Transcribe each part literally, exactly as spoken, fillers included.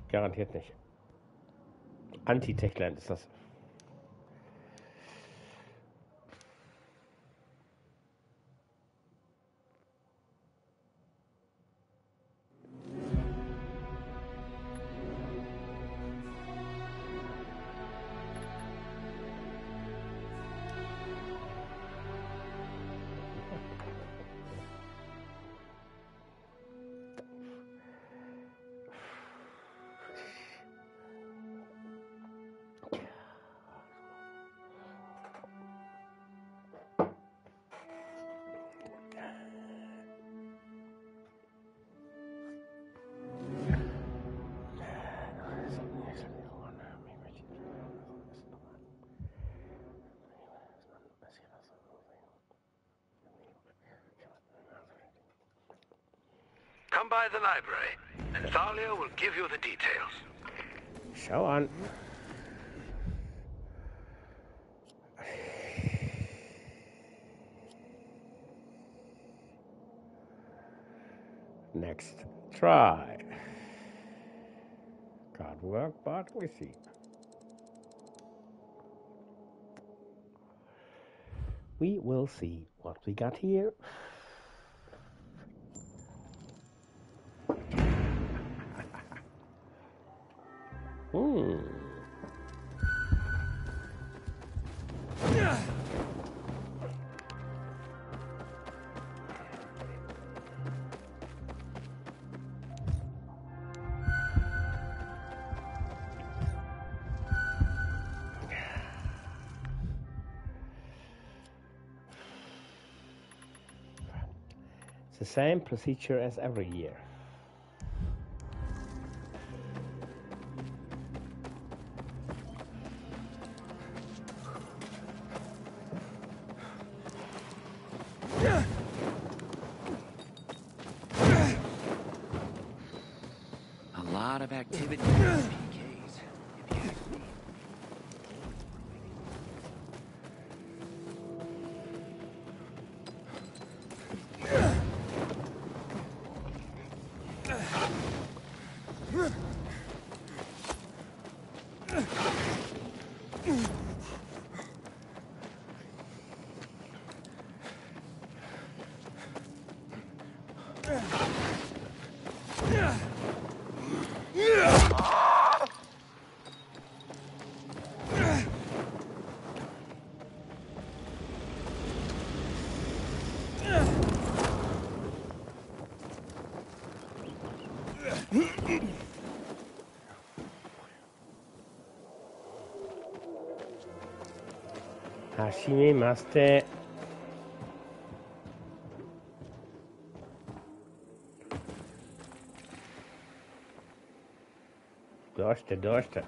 Garantiert nicht. Anti-Techland ist das. Come by the library, and Thalia will give you the details. Schau an. Next try. Can't work, but we see. We will see what we got here. Hmm. It's the same procedure as every year. A lot of activity in these P Ks, if you ask me. Hashime Maste. Doste, doste.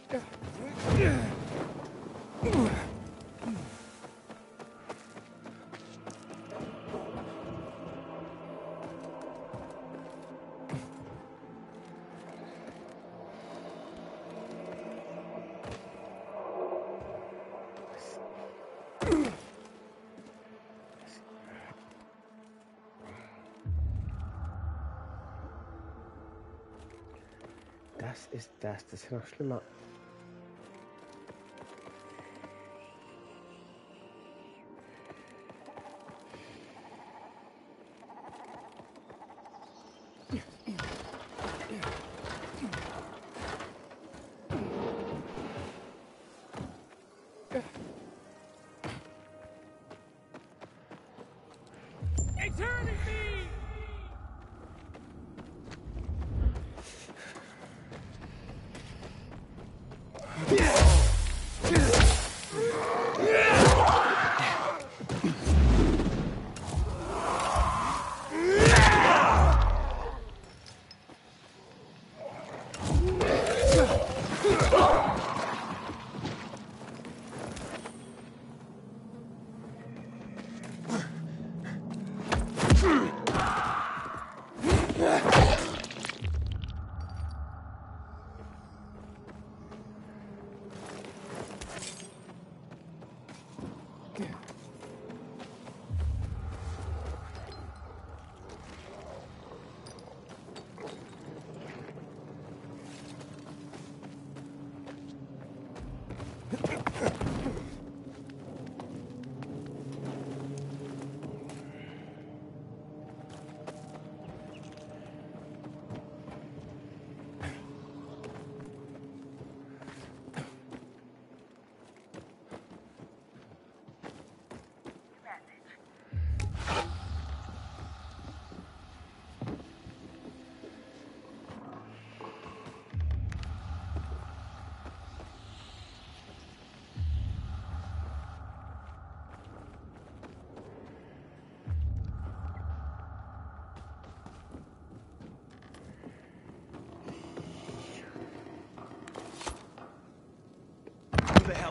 Das ist das, das ist ja noch schlimmer.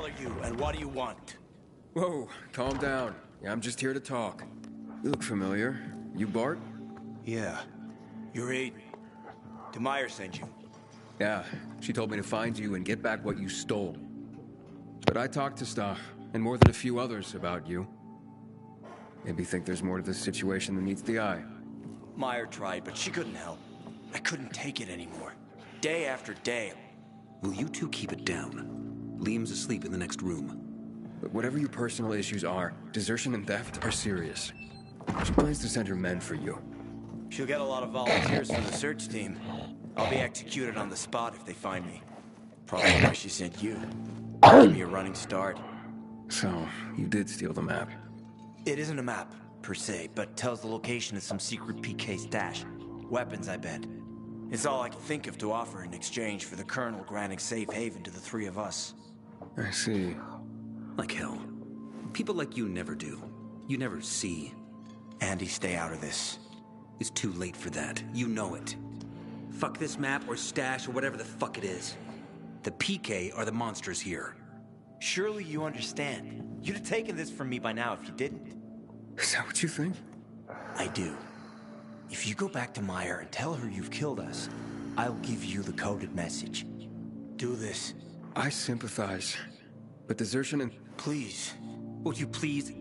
are you, and what do you want? Whoa, calm down. Yeah, I'm just here to talk. You look familiar. You Bart? Yeah. You're Aiden. Demire sent you. Yeah, she told me to find you and get back what you stole. But I talked to Stach, and more than a few others about you. Maybe think there's more to this situation than meets the eye. Meyer tried, but she couldn't help. I couldn't take it anymore. Day after day. Will you two keep it down? Liam's asleep in the next room. But whatever your personal issues are, desertion and theft are serious. She plans to send her men for you. She'll get a lot of volunteers for the search team. I'll be executed on the spot if they find me. Probably why she sent you. Give me a running start. So, you did steal the map. It isn't a map, per se, but tells the location of some secret P K stash. Weapons, I bet. It's all I can think of to offer in exchange for the Colonel granting safe haven to the three of us. I see. Like hell. People like you never do. You never see. Andy, stay out of this. It's too late for that. You know it. Fuck this map or stash or whatever the fuck it is. The P K are the monsters here. Surely you understand. You'd have taken this from me by now if you didn't. Is that what you think? I do. If you go back to Meyer and tell her you've killed us, I'll give you the coded message. Do this. I sympathize. But desertion and... Please. Would you please?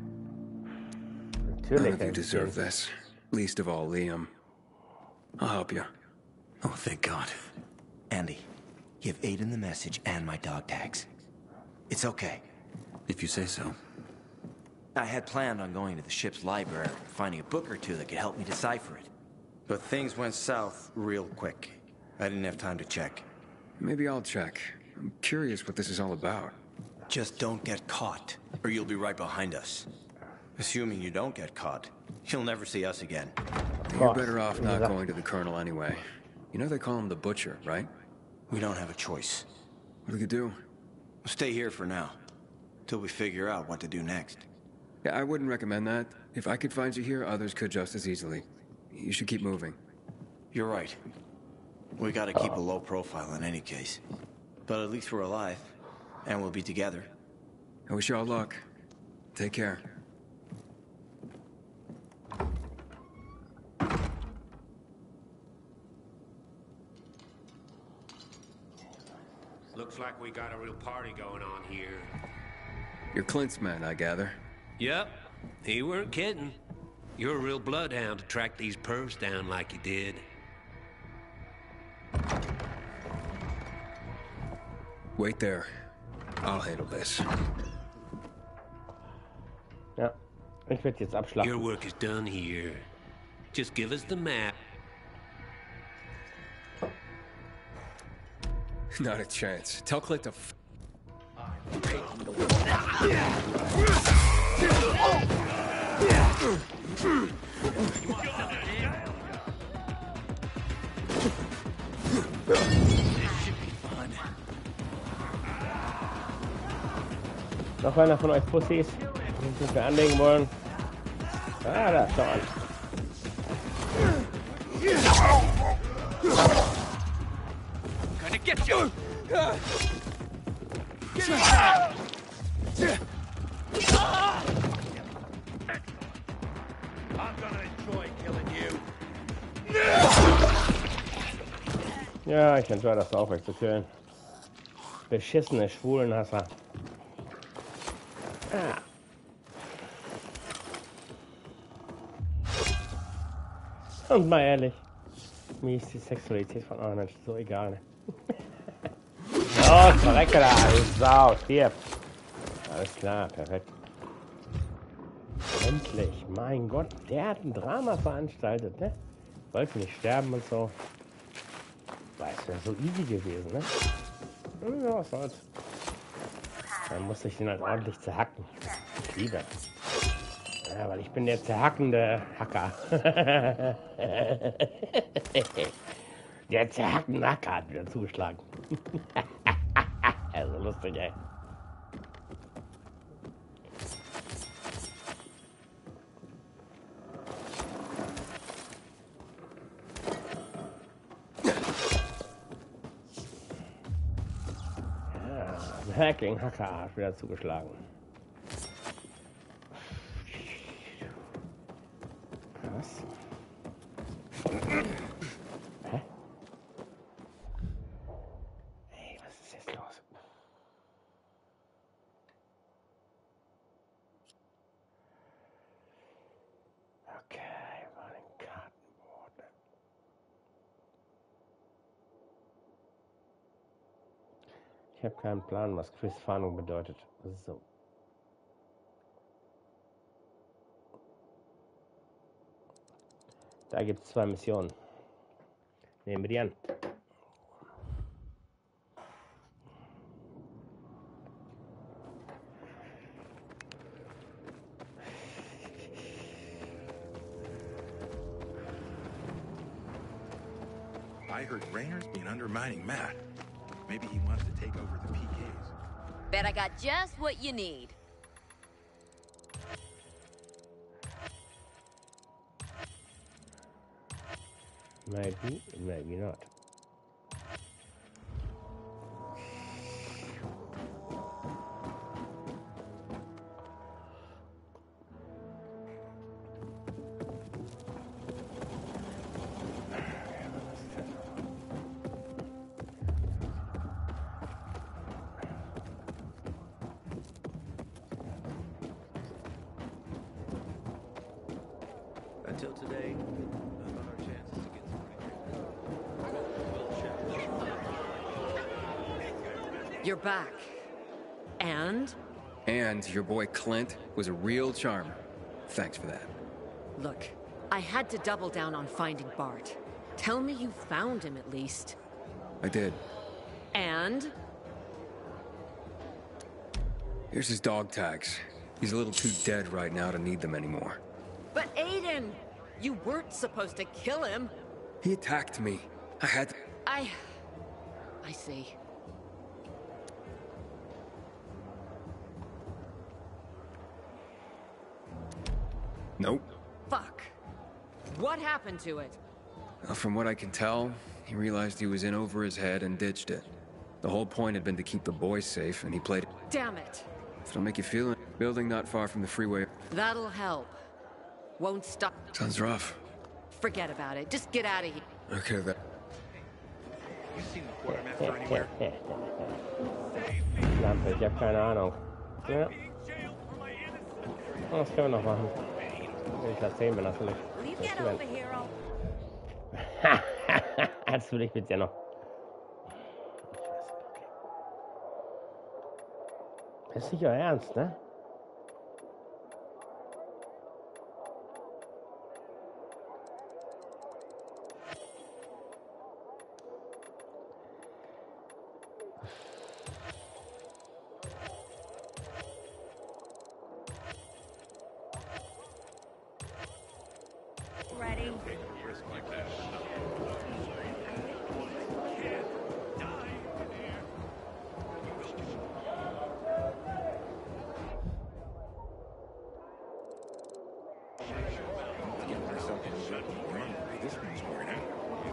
None of you deserve this. Least of all, Liam. I'll help you. Oh, thank God. Andy, give Aiden the message and my dog tags. It's okay. If you say so. I had planned on going to the ship's library and finding a book or two that could help me decipher it. But things went south real quick. I didn't have time to check. Maybe I'll check. I'm curious what this is all about. Just don't get caught, or you'll be right behind us. Assuming you don't get caught, you'll never see us again. You're better off not going to the Colonel anyway. You know they call him the Butcher, right? We don't have a choice. What do we do? We'll stay here for now, till we figure out what to do next. Yeah, I wouldn't recommend that. If I could find you here, others could just as easily. You should keep moving. You're right. We gotta keep a low profile in any case. But at least we're alive, and we'll be together. I wish you all luck. Take care. Looks like we got a real party going on here. You're Clint's man, I gather. Yep, he weren't kidding. You're a real bloodhound to track these pervs down like you did. Wait there. I'll handle this. Ja, ich werde jetzt Your abschlachten. work is done here. Just give us the map. Not a chance. Tell Clint to f- Noch einer von euch Pussys, die sich anlegen wollen. Ah, da ist doch alles. Gonna get you! I'm gonna enjoy killing you. Ja, ich enjoy das auch, euch zu killen. Beschissene Schwulenhasser. Ah. Und mal ehrlich, mir ist die Sexualität von anderen Menschen so egal. Ne? Oh, verrecke da, du Sau, stirb. Alles klar, perfekt. Endlich, mein Gott, der hat ein Drama veranstaltet, ne? Wollte nicht sterben und so. War es wäre so easy gewesen, ne? Ja, was soll's. Dann musste ich den halt ordentlich zerhacken. Ich liebe. Ja, weil ich bin der zerhackende Hacker. Der zerhackende Hacker hat wieder zugeschlagen. Also lustig, ey. Hacking, Hacker hat wieder zugeschlagen. Was? Hä? Hey, was ist jetzt los? Okay, running Kartenboard. Ich habe keinen Plan, was Quizfahndung bedeutet. So. Da gibt es zwei Missionen. Nehmen wir die an. I heard Raynor's been undermining Matt. Maybe he wants to take over the P Ks. Bet I got just what you need. Maybe, maybe not. Until today, I thought our chances to get somebody. You're back. And? And your boy Clint was a real charmer. Thanks for that. Look, I had to double down on finding Bart. Tell me you found him at least. I did. And? Here's his dog tags. He's a little too dead right now to need them anymore. But Aiden, you weren't supposed to kill him. He attacked me. I had to... I... I see. Nope. Fuck. What happened to it? Well, from what I can tell, he realized he was in over his head and ditched it. The whole point had been to keep the boys safe, and he played... Damn it. That'll make you feel it. Building not far from the freeway. That'll help. Won't stop. Sounds rough. Forget about it. Just get out of here. Okay, that... You seen the quartermaster anywhere? Lampe, ich habe keine Ahnung. Ja. Das können wir noch machen. Ich erzähle mir natürlich. Das will ich bitte noch. Das ist nicht euer Ernst, ne? Ready? This one's wearing out.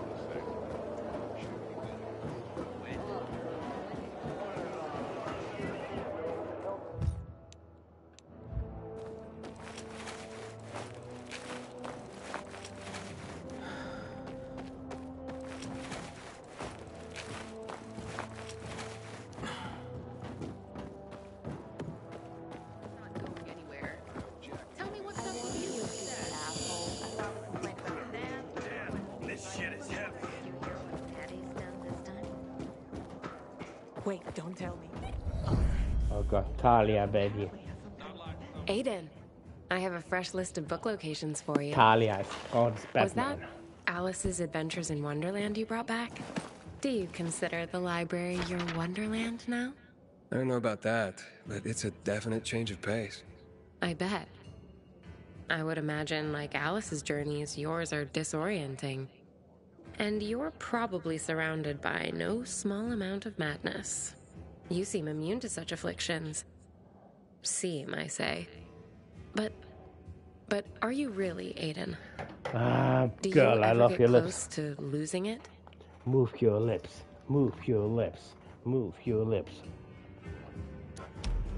Wait, don't tell me. Oh God, Talia, baby. Aiden, I have a fresh list of book locations for you. Talia ist Frau des Batman. Was that Alice's Adventures in Wonderland you brought back? Do you consider the library your Wonderland now? I don't know about that, but it's a definite change of pace. I bet. I would imagine, like Alice's journeys, yours are disorienting. And you're probably surrounded by no small amount of madness. You seem immune to such afflictions. Seem, I say. But... But are you really, Aiden? Ah, Do girl, you I ever love get your close lips. to losing it? Move your lips. Move your lips. Move your lips.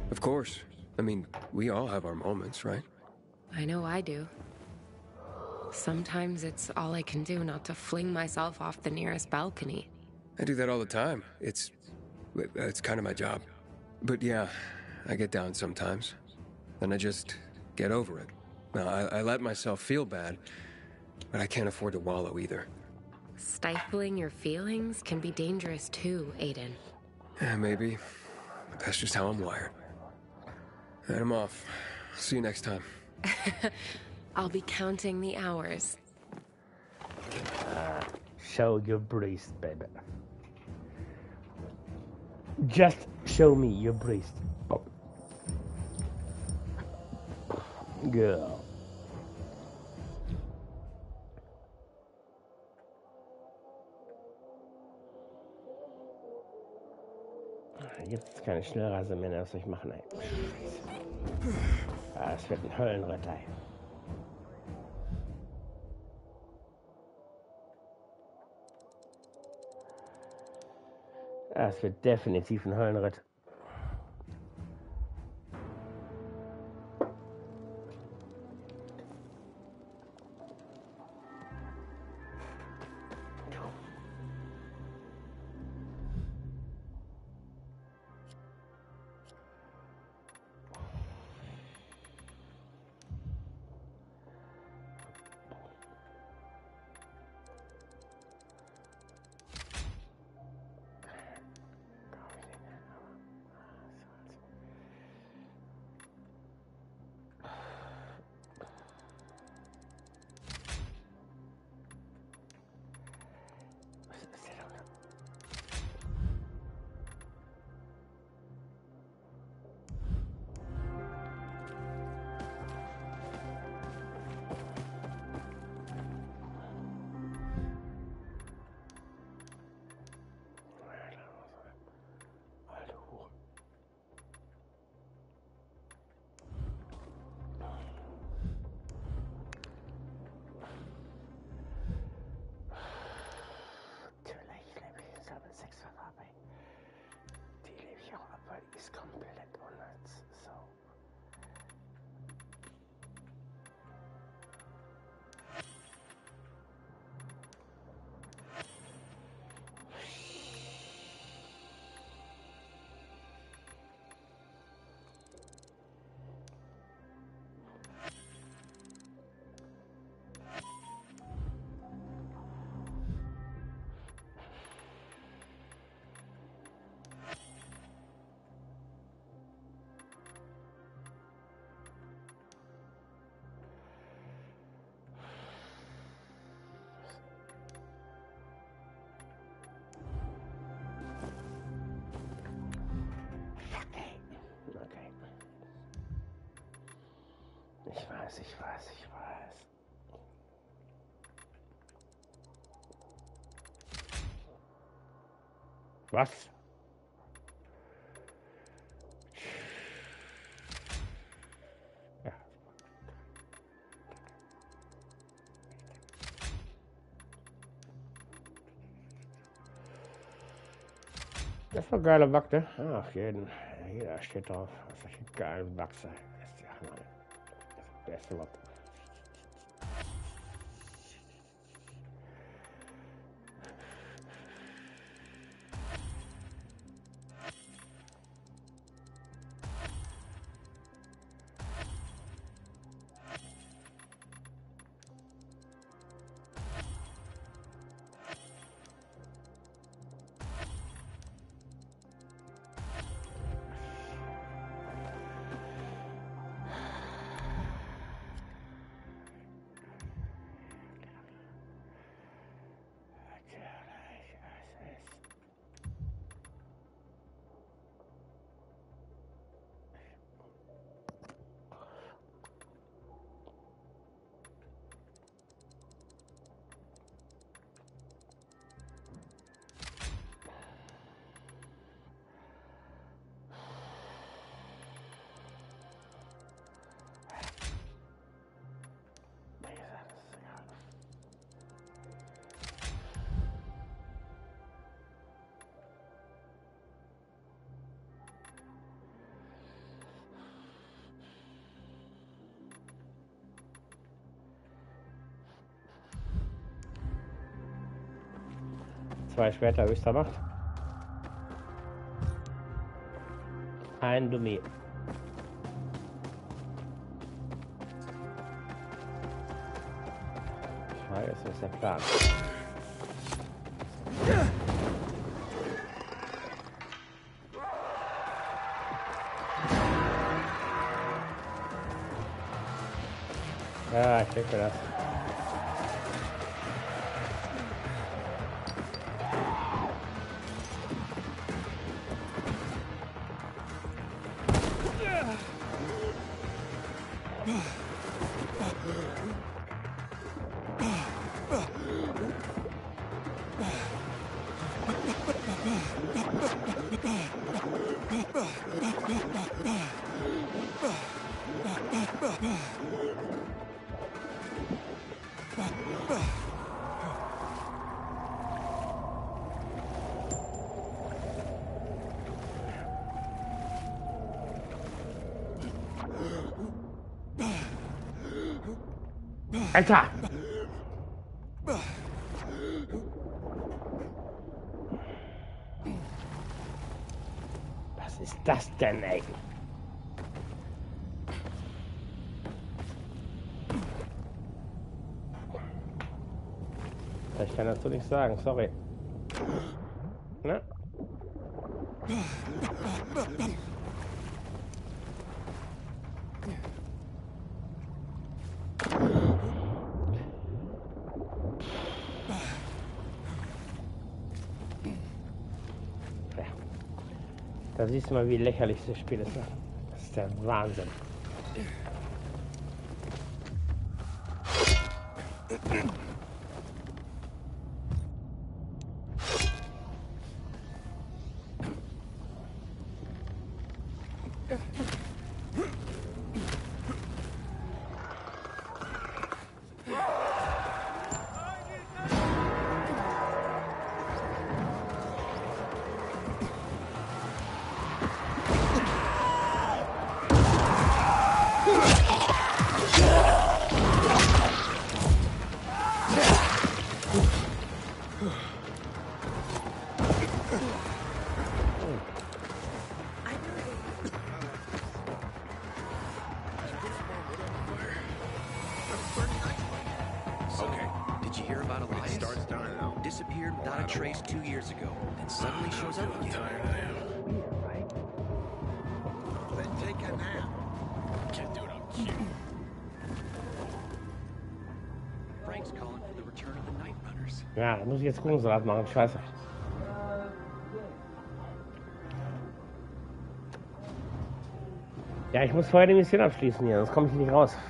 Of course. I mean, we all have our moments, right? I know I do. Sometimes it's all I can do not to fling myself off the nearest balcony. I do that all the time. It's... it's kind of my job. But yeah, I get down sometimes. Then I just get over it. Now, I, I let myself feel bad, but I can't afford to wallow either. Stifling your feelings can be dangerous too, Aiden. Yeah, maybe. But that's just how I'm wired. And I'm off. See you next time. I'll be counting the hours. Uh, show your breast, baby. Just show me your breast. Oh. Girl. Jetzt keine Schnellreise mehr, das soll ich machen, ey. Ah, es wird ein Höllenritt, ey. Ah, es wird definitiv ein Höllenritt. Ich weiß, ich weiß, ich weiß. Was? Ja. Das ist doch geiler Back, ne? Ach, jeden. Jeder steht drauf. Solche geilen Backs. Das ist ja Hammer. Das ist der beste Back. Zwei Schwerter höchster Macht. Ein Dummy. Die Frage ist, was ist der Plan? Ja, ich denke das. Alter! Was ist das denn, ey? Ich kann dazu nichts sagen, sorry. Ne? Da siehst du mal, wie lächerlich das Spiel ist. Ne? Das ist der Wahnsinn. Ja, da muss ich jetzt gucken, so was machen. Scheiße. Ja, ich muss vorher die Mission abschließen hier, sonst komme ich nicht raus.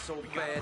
so bad.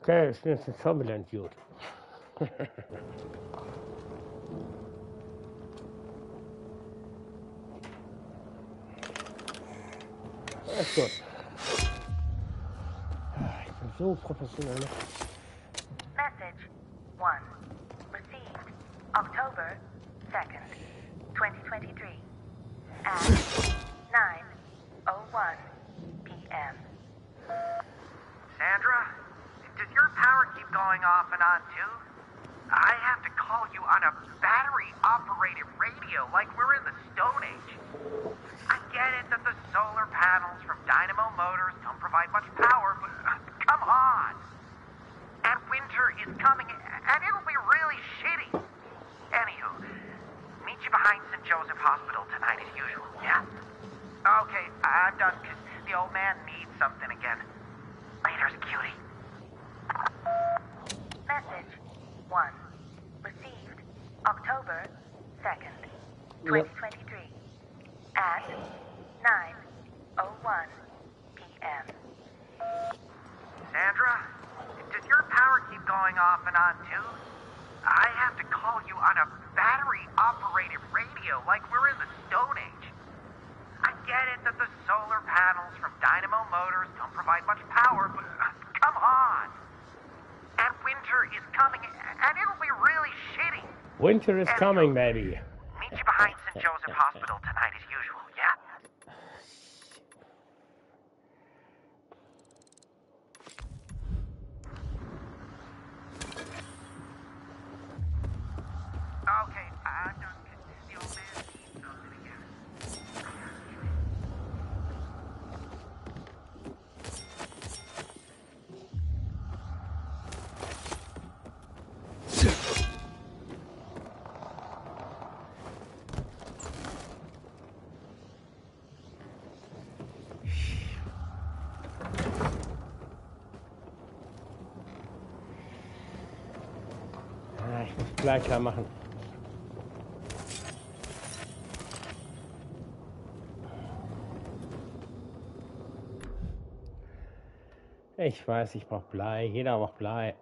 Okay, it's just a turbulent dude. That's gut. Ich bin so professionell. Message one. Received October second, twenty twenty-three at nine oh one p m Sandra, does your power keep going off and on too? I have to call you on a battery-operated radio like we're in the Stone Age. I get it that the solar panels from dynamo motors don't provide much power, but uh, come on! And winter is coming, and it'll be really shitty. Anywho, meet you behind Saint Joseph Hospital tonight as usual, yeah? Okay, I'm done, because the old man needs something again. Later's, cutie. Message one. Received October second, twenty twenty-three at nine oh one p m Sandra, does your power keep going off and on too? I have to call you on a battery-operated radio like we're in the Stone Age. I get it that the solar panels from dynamo motors don't provide much power, but uh, come on! And winter is coming, and it'll be really shitty. Winter is and coming, baby. Meet you behind Saint Joseph Hospital tonight as usual, yeah? Okay, I'm done. The old man needs something again. Ah, ich muss gleich klar machen. Ich weiß, ich brauche Blei. Jeder braucht Blei.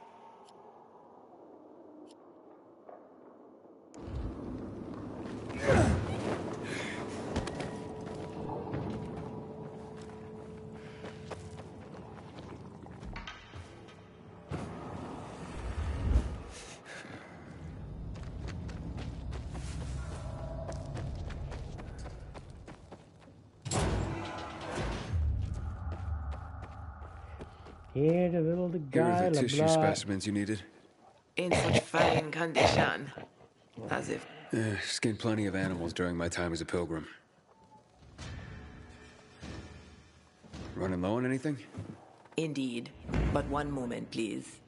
Here, the little the Here guy, are the la tissue blah. specimens you needed. In such fine condition. As if... Uh, skinned plenty of animals during my time as a pilgrim. Running low on anything? Indeed. But one moment, please.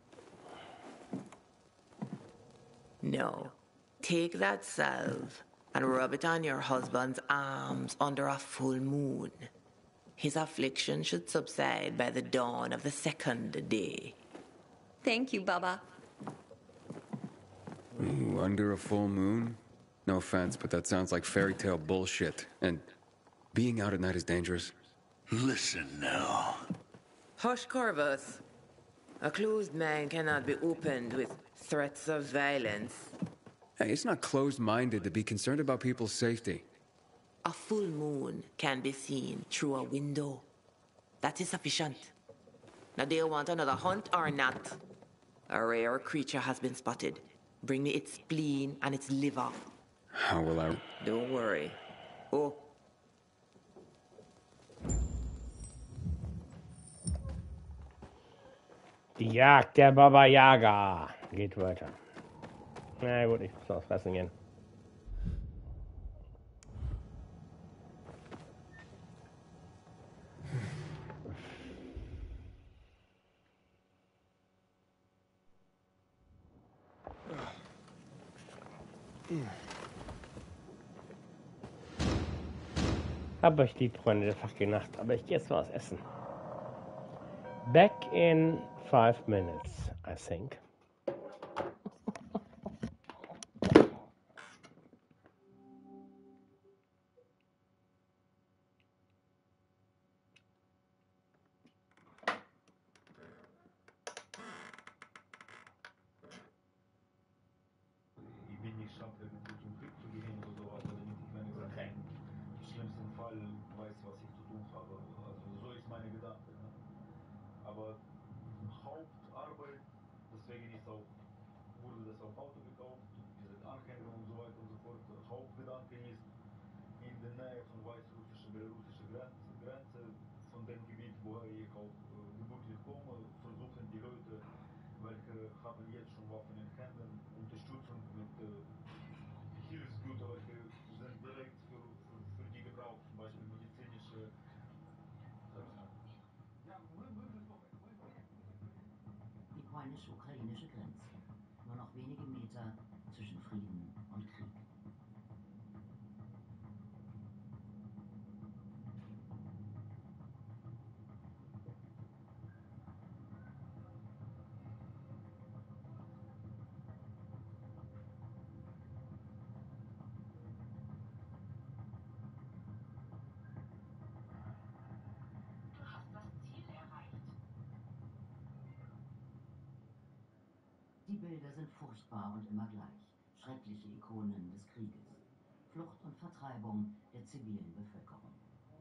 No. Take that salve and rub it on your husband's arms under a full moon. His affliction should subside by the dawn of the second day. Thank you, Baba. Ooh, under a full moon? No offense, but that sounds like fairy tale bullshit. And being out at night is dangerous. Listen now. Hush, Corvus. A closed mind cannot be opened with threats of violence. Hey, it's not closed-minded to be concerned about people's safety. A full moon can be seen through a window. That is sufficient. Now, do you want another hunt or not? A rare creature has been spotted. Bring me its spleen and its liver. How will I... Don't worry. Oh. Die Jagd der Baba Yaga geht weiter. Na gut, ich muss aufs Fressen gehen. Hab euch lieb, Freunde der fucking Nacht, aber ich gehe jetzt was essen. Back in five minutes, I think. geschafft hätte, zu zum Krieg zu gehen oder sowas, damit ich mir gesagt hätte, im schlimmsten Fall weiß ich, was ich zu tun habe. Also so ist meine Gedanke. Ne? Aber Hauptarbeit, deswegen ist auch, wurde das auch Auto gekauft, diese Anhänger und so weiter und so fort. Hauptgedanke ist, in der Nähe von weißrussischer, belarussischer Grenze, Grenze, von dem Gebiet, woher ich auch äh, gebürtig komme, versuchen die Leute, welche haben jetzt schon Waffen in Händen, Unterstützung mit äh, Hilfsgütern, welche sind direkt für, für, für die Gebrauch, zum Beispiel medizinische. Die polnisch-ukrainische Grenze. Nur noch wenige Meter zwischen Frieden und Krieg. Die Bilder sind furchtbar und immer gleich. Schreckliche Ikonen des Krieges. Flucht und Vertreibung der zivilen Bevölkerung.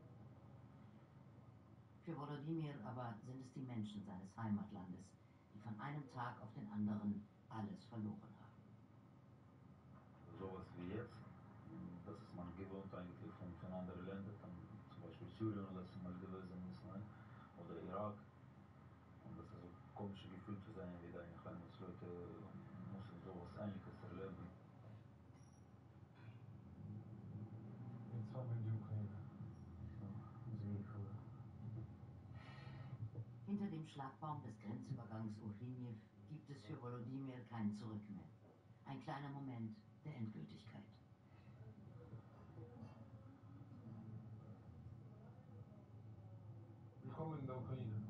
Für Volodymyr aber sind es die Menschen seines Heimatlandes, die von einem Tag auf den anderen alles verloren haben. Sowas wie jetzt, das ist man gewohnt eigentlich von, von anderen Ländern, dann zum Beispiel Syrien letztes Mal gewesen ist, ne? Oder Irak. Und das ist so ein komisches Gefühl zu sein, wieder in Heimatsleute müssen sowas Ähnliches erleben. Jetzt haben wir die Ukraine. Hinter dem Schlagbaum des Grenzübergangs Uhliniew gibt es für Volodymyr kein Zurück mehr. Ein kleiner Moment der Endgültigkeit. Willkommen in der Ukraine.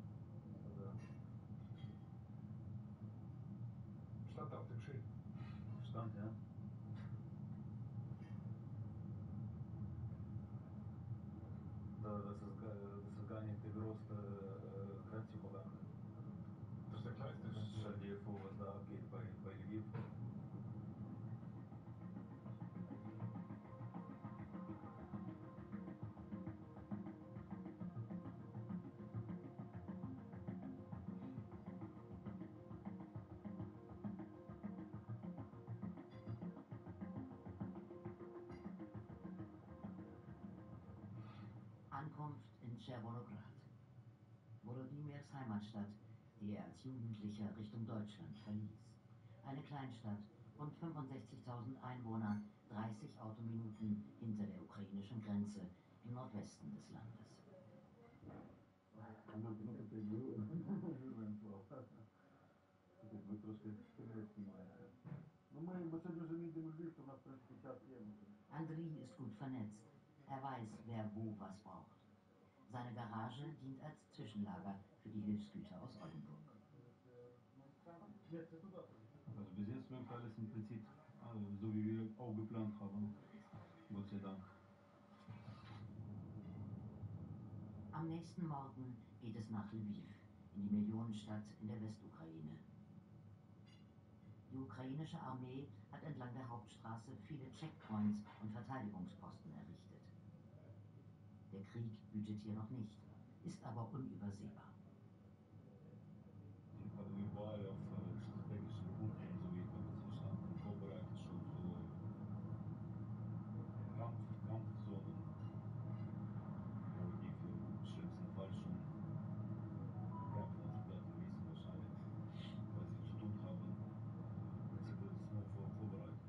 Stand auf dem Schild. Stand, ja. Das ist, das ist gar nicht der größte äh, Grenzübergang. Das ist der kleinste Grenzübergang. Stell dir vor, was da abgeht bei, bei Lviv. Ankunft in Chervolograd. Volodymyrs Heimatstadt, die er als Jugendlicher Richtung Deutschland verließ. Eine Kleinstadt, rund fünfundsechzigtausend Einwohner, dreißig Autominuten hinter der ukrainischen Grenze im Nordwesten des Landes. Andriy ist gut vernetzt. Er weiß, wer wo was braucht. Seine Garage dient als Zwischenlager für die Hilfsgüter aus Oldenburg. Also bis jetzt läuft alles im Prinzip so, wie wir auch geplant haben. Gott sei Dank. Am nächsten Morgen geht es nach Lviv, in die Millionenstadt in der Westukraine. Die ukrainische Armee hat entlang der Hauptstraße viele Checkpoints und Verteidigungsposten errichtet. Der Krieg wütet hier noch nicht, ist aber unübersehbar. Die haben überall auf strategischen Punkten, so wie verstanden, vorbereitet schon so Kampf, Kampfzonen, wo die für den schlimmsten Fall schon kämpfen. Also Soldaten wissen wahrscheinlich, was sie zu tun haben. Sie wird es nur vor, vorbereitet.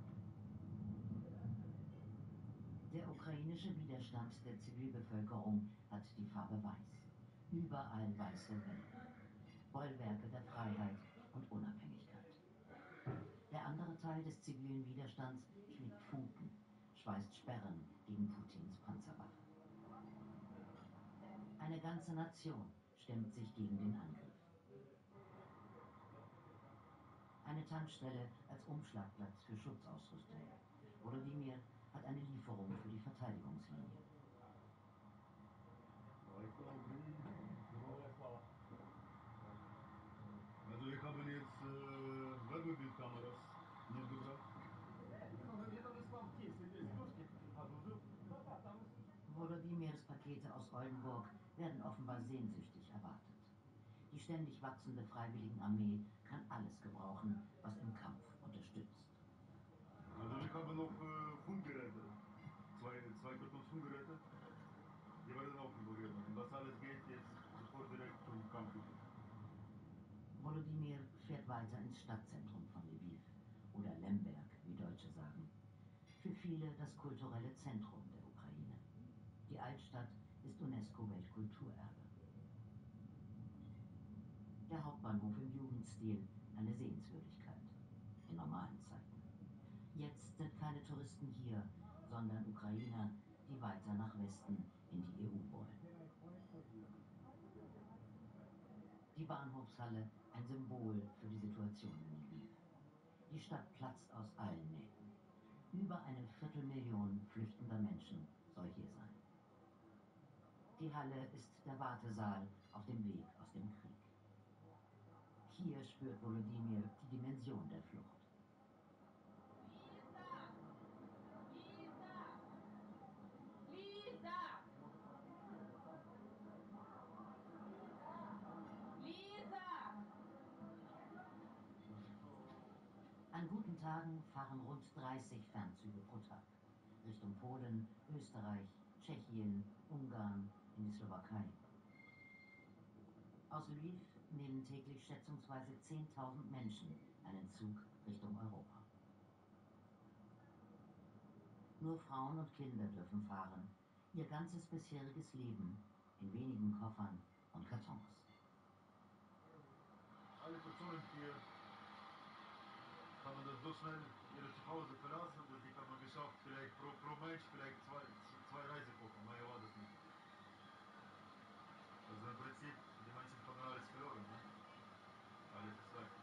Der ukrainische Widerstand der Zivilbevölkerung hat die Farbe weiß. Überall weiße Wände. Bollwerke der Freiheit und Unabhängigkeit. Der andere Teil des zivilen Widerstands schmiegt Funken, schweißt Sperren gegen Putins Panzerwaffen. Eine ganze Nation stemmt sich gegen den Angriff. Eine Tankstelle als Umschlagplatz für Schutzausrüstung. Volodymyr hat eine Lieferung für die Verteidigungslinie. Also wir haben jetzt äh, Wärmebildkameras mitgebracht. Pakete aus Oldenburg werden offenbar sehnsüchtig erwartet. Die ständig wachsende Freiwilligenarmee kann alles gebrauchen, was im Kampf unterstützt. Also ich habe noch äh, Funkgeräte. Zwei, zwei Kartons Funkgeräte. Die werden auch übergeben. Und das alles geht jetzt sofort direkt zum Kampf. Volodymyr fährt weiter ins Stadtzentrum von Lviv. Oder Lemberg, wie Deutsche sagen. Für viele das kulturelle Zentrum der Ukraine. Die Altstadt ist UNESCO-Weltkulturerbe. Der Hauptbahnhof im Jugendstil, eine Sehenswürdigkeit. In normalen Zeiten. Jetzt sind keine Touristen hier, sondern Ukrainer, die weiter nach Westen in die E U wollen. Die Bahnhofshalle, ein Symbol für die Situation in Lviv. Die Stadt platzt aus allen Nähten. Über eine Viertelmillion flüchtender Menschen soll hier sein. Die Halle ist der Wartesaal auf dem Weg aus dem Krieg. Hier spürt Volodymyr die Dimension der Flucht. An guten Tagen fahren rund dreißig Fernzüge pro Tag. Richtung Polen, Österreich, Tschechien, Ungarn, in die Slowakei. Aus Lviv nehmen täglich schätzungsweise zehntausend Menschen einen Zug Richtung Europa. Nur Frauen und Kinder dürfen fahren. Ihr ganzes bisheriges Leben in wenigen Koffern und Kartons. Alle Personen hier kann man das so schnell ihre Zuhause verlassen und die kann man geschafft, vielleicht pro, pro Mensch vielleicht zwei, zwei Reisekoffer, mehr war das nicht. Also im Prinzip, die Menschen haben alles verloren, ne? Alles ist weg.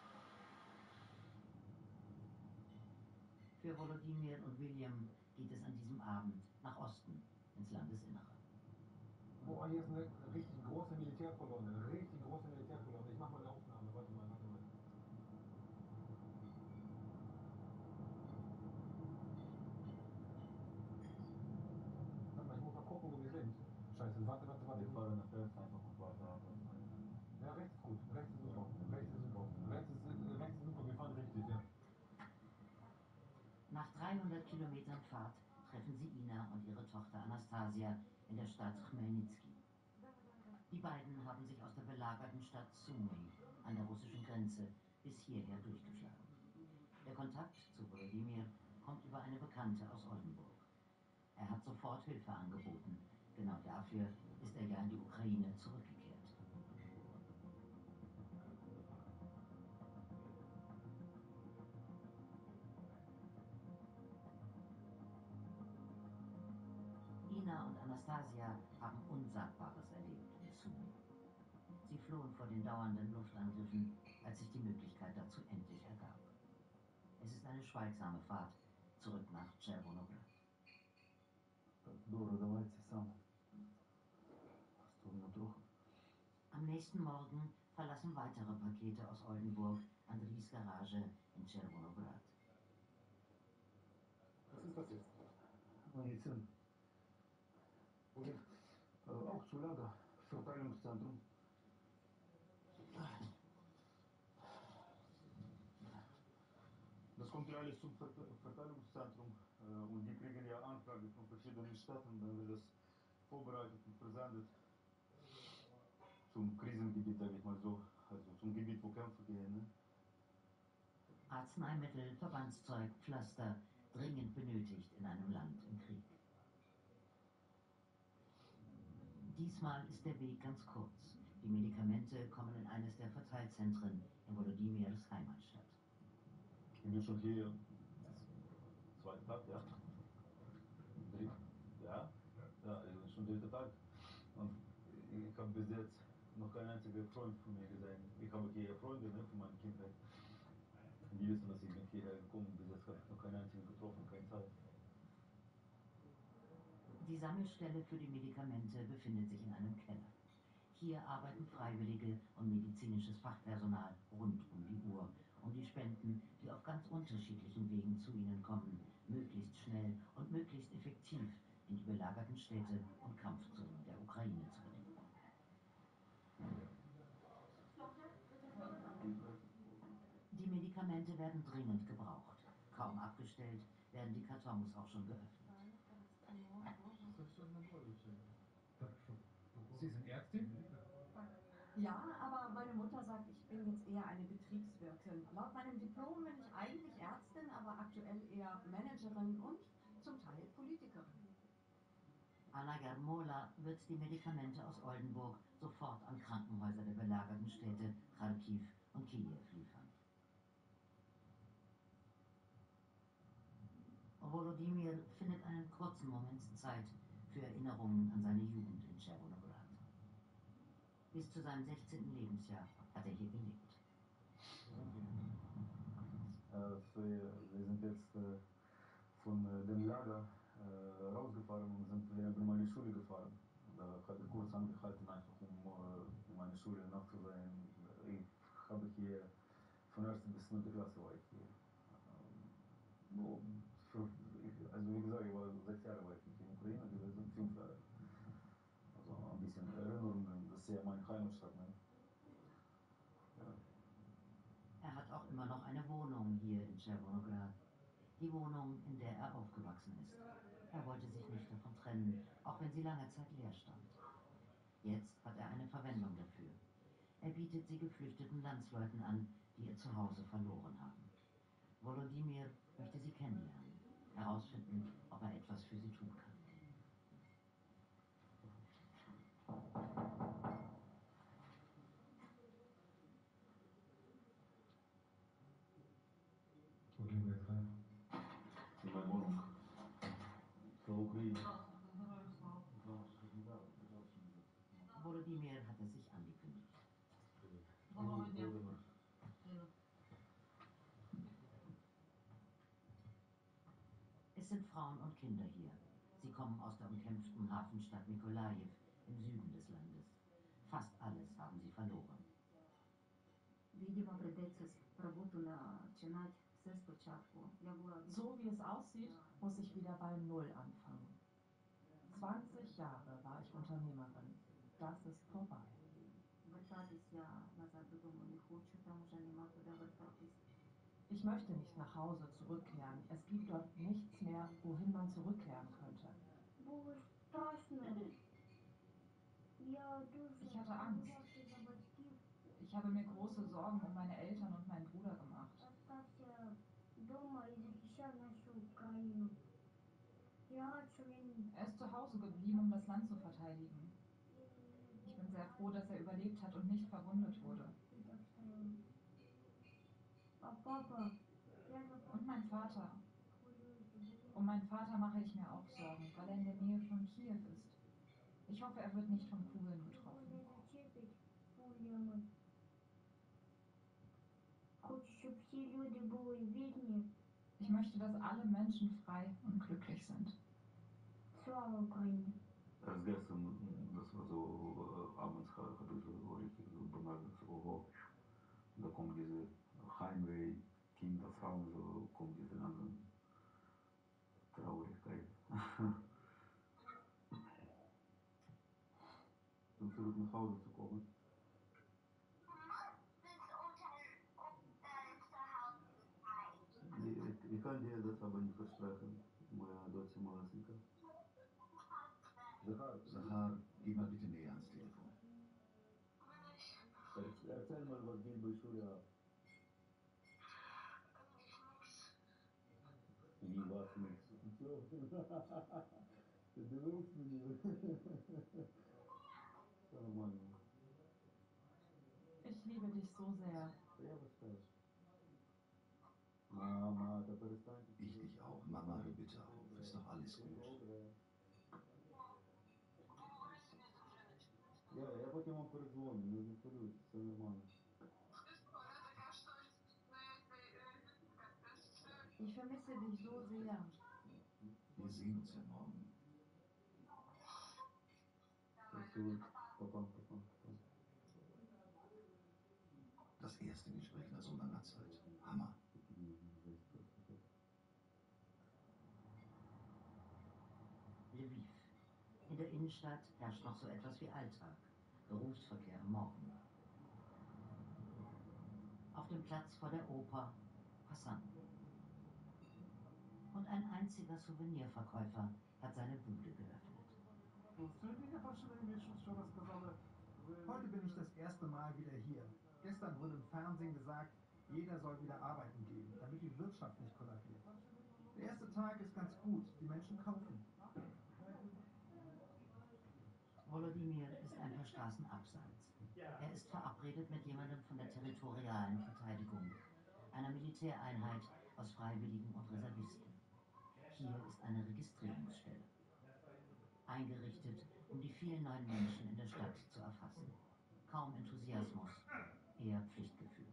Für Volodymyr und William geht es an diesem Abend nach Osten, ins Landesinnere. Boah, hier ist eine richtig große Militärkolonne, eine richtig große Militärkolonne. Ich mach mal eine Aufnahme, warte mal, warte mal. Warte mal, ich muss mal gucken, wo wir sind. Scheiße, warte, warte, warte. Wir fahren nach rechts einfach und weiter. Ja, rechts ist gut, rechts ist super, rechts ist super, rechts ist, äh, rechts ist super, wir fahren richtig, ja. Nach dreihundert Kilometern Fahrt treffen sie Ina und ihre Tochter Anastasia in der Stadt Chmelnyzki. Die beiden haben sich aus der belagerten Stadt Sumy an der russischen Grenze bis hierher durchgeschlagen. Der Kontakt zu Volodymyr kommt über eine Bekannte aus Oldenburg. Er hat sofort Hilfe angeboten. Genau dafür ist er ja in die Ukraine zurückgekehrt. Ina und Anastasia haben Unsagbares erlebt in Sumy. Sie flohen vor den dauernden Luftangriffen, als sich die Möglichkeit dazu endlich ergab. Es ist eine schweigsame Fahrt zurück nach Chervonograd. Am nächsten Morgen verlassen weitere Pakete aus Oldenburg Andries Garage in Chervonograd. Was ist das jetzt? Medizin. Wohin? Äh, auch zu Lager. Verteilungszentrum. Das kommt ja alles zum Ver Verteilungszentrum äh, und die kriegen ja Anfragen von verschiedenen Städten, dann wird das vorbereitet und versendet zum Krisengebiet, sage ich mal so, also zum Gebiet, wo Kämpfe gehen. Ne? Arzneimittel, Verbandszeug, Pflaster, dringend benötigt in einem Land im Krieg. Diesmal ist der Weg ganz kurz. Die Medikamente kommen in eines der Verteilzentren in Volodymyrs Heimatstadt. Ich bin schon hier zweiten Tag, ja. Dritt, ja, ja, schon dritter Tag. Und ich habe bis jetzt noch keinen einzigen Freund von mir gesehen. Ich habe hier Freunde, ne, von meiner Kindheit. Die wissen, dass ich bin hierher gekommen bin. Bis jetzt habe ich noch keinen einzigen getroffen, keine Zeit. Die Sammelstelle für die Medikamente befindet sich in einem Keller. Hier arbeiten Freiwillige und medizinisches Fachpersonal rund um die Uhr, um die Spenden, die auf ganz unterschiedlichen Wegen zu ihnen kommen, möglichst schnell und möglichst effektiv in die belagerten Städte und Kampfzonen Medikamente werden dringend gebraucht. Kaum abgestellt, werden die Kartons auch schon geöffnet. Sie sind Ärztin? Ja, aber meine Mutter sagt, ich bin jetzt eher eine Betriebswirtin. Laut meinem Diplom bin ich eigentlich Ärztin, aber aktuell eher Managerin und zum Teil Politikerin. Anna Germola wird die Medikamente aus Oldenburg sofort an Krankenhäuser der belagerten Städte Kharkiv und Kiew liefern. Volodymyr findet einen kurzen Moment Zeit für Erinnerungen an seine Jugend in Cherwonograd. Bis zu seinem sechzehnten Lebensjahr hat er hier gelebt. Wir sind jetzt von dem Lager rausgefahren und sind wir in meine Schule gefahren. Da hat er kurz angehalten, einfach um meine Schule nachzusehen. Ich habe hier von ersten bis neunte Klasse war ich hier. Also wie gesagt, ich war sechs Jahre war ich in der Ukraine gewesen, fünf Jahre. Also ein bisschen Erinnerungen, das ist ja meine Heimatstadt. Ne? Ja. Er hat auch immer noch eine Wohnung hier in Cherwonograd. Die Wohnung, in der er aufgewachsen ist. Er wollte sich nicht davon trennen, auch wenn sie lange Zeit leer stand. Jetzt hat er eine Verwendung dafür. Er bietet sie geflüchteten Landsleuten an, die ihr Zuhause verloren haben. Volodymyr möchte sie kennenlernen, herausfinden, ob er etwas für sie tun kann. Wo gehen wir jetzt rein? In meine Wohnung. Zur Ukraine. Volodymyr hat es sich angekündigt. Es sind Frauen und Kinder hier. Sie kommen aus der umkämpften Hafenstadt Mykolajiw im Süden des Landes. Fast alles haben sie verloren. So wie es aussieht, muss ich wieder bei Null anfangen. zwanzig Jahre war ich Unternehmerin. Das ist vorbei. Ich möchte nicht nach Hause zurückkehren. Es gibt dort nichts mehr, wohin man zurückkehren könnte. Ich hatte Angst. Ich habe mir große Sorgen um meine Eltern und meinen Bruder gemacht. Er ist zu Hause geblieben, um das Land zu verteidigen. Ich bin sehr froh, dass er überlebt hat und nicht verwundet wurde. Und mein Vater. Um meinen Vater mache ich mir auch Sorgen, weil er in der Nähe von Kiew ist. Ich hoffe, er wird nicht von Kugeln getroffen. Ich möchte, dass alle Menschen frei und glücklich sind. Erst gestern, das war so, abends hatte ich so richtig so bemerkt, so, oh, da kommen diese Heimweh, Kinder, Frauen, so kommt diese ganze Traurigkeit. Um zurück nach Hause zu kommen. Ich, ich kann dir das aber nicht versprechen, moja Dotze Malasinka. Zahar, Zahar, geh mal bitte näher ans Telefon. Erzähl mal, was geht bei Schule ab. Wie was nichts? Du willst mich. Ich liebe dich so sehr. Mama, ich dich auch. Mama, hör bitte auf. Ist doch alles gut. Ja, я потім вам передзвоню, не хвилюйтесь, все нормально. Ich vermisse dich so sehr. Wir sehen uns ja morgen. Das erste Gespräch nach so langer Zeit. Hammer. Lviv. In der Innenstadt herrscht noch so etwas wie Alltag. Berufsverkehr am Morgen. Auf dem Platz vor der Oper Passanten. Und ein einziger Souvenirverkäufer hat seine Bude geöffnet. Heute bin ich das erste Mal wieder hier. Gestern wurde im Fernsehen gesagt, jeder soll wieder arbeiten gehen, damit die Wirtschaft nicht kollabiert. Der erste Tag ist ganz gut, die Menschen kaufen. Volodymyr ist ein paar Straßen abseits. Er ist verabredet mit jemandem von der territorialen Verteidigung, einer Militäreinheit aus Freiwilligen und Reservisten. Hier ist eine Registrierungsstelle. Eingerichtet, um die vielen neuen Menschen in der Stadt zu erfassen. Kaum Enthusiasmus, eher Pflichtgefühl.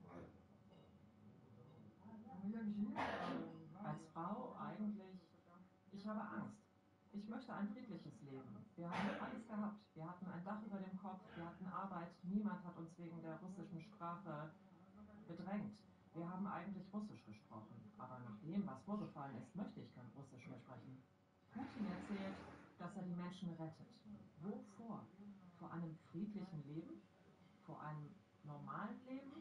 Als Frau eigentlich, ich habe Angst. Ich möchte ein friedliches Leben. Wir haben alles gehabt. Wir hatten ein Dach über dem Kopf, wir hatten Arbeit. Niemand hat uns wegen der russischen Sprache bedrängt. Wir haben eigentlich Russisch gesprochen. Aber nach dem, was vorgefallen ist, möchte ich kein Russisch mehr sprechen. Putin erzählt, dass er die Menschen rettet. Wovor? Vor einem friedlichen Leben? Vor einem normalen Leben?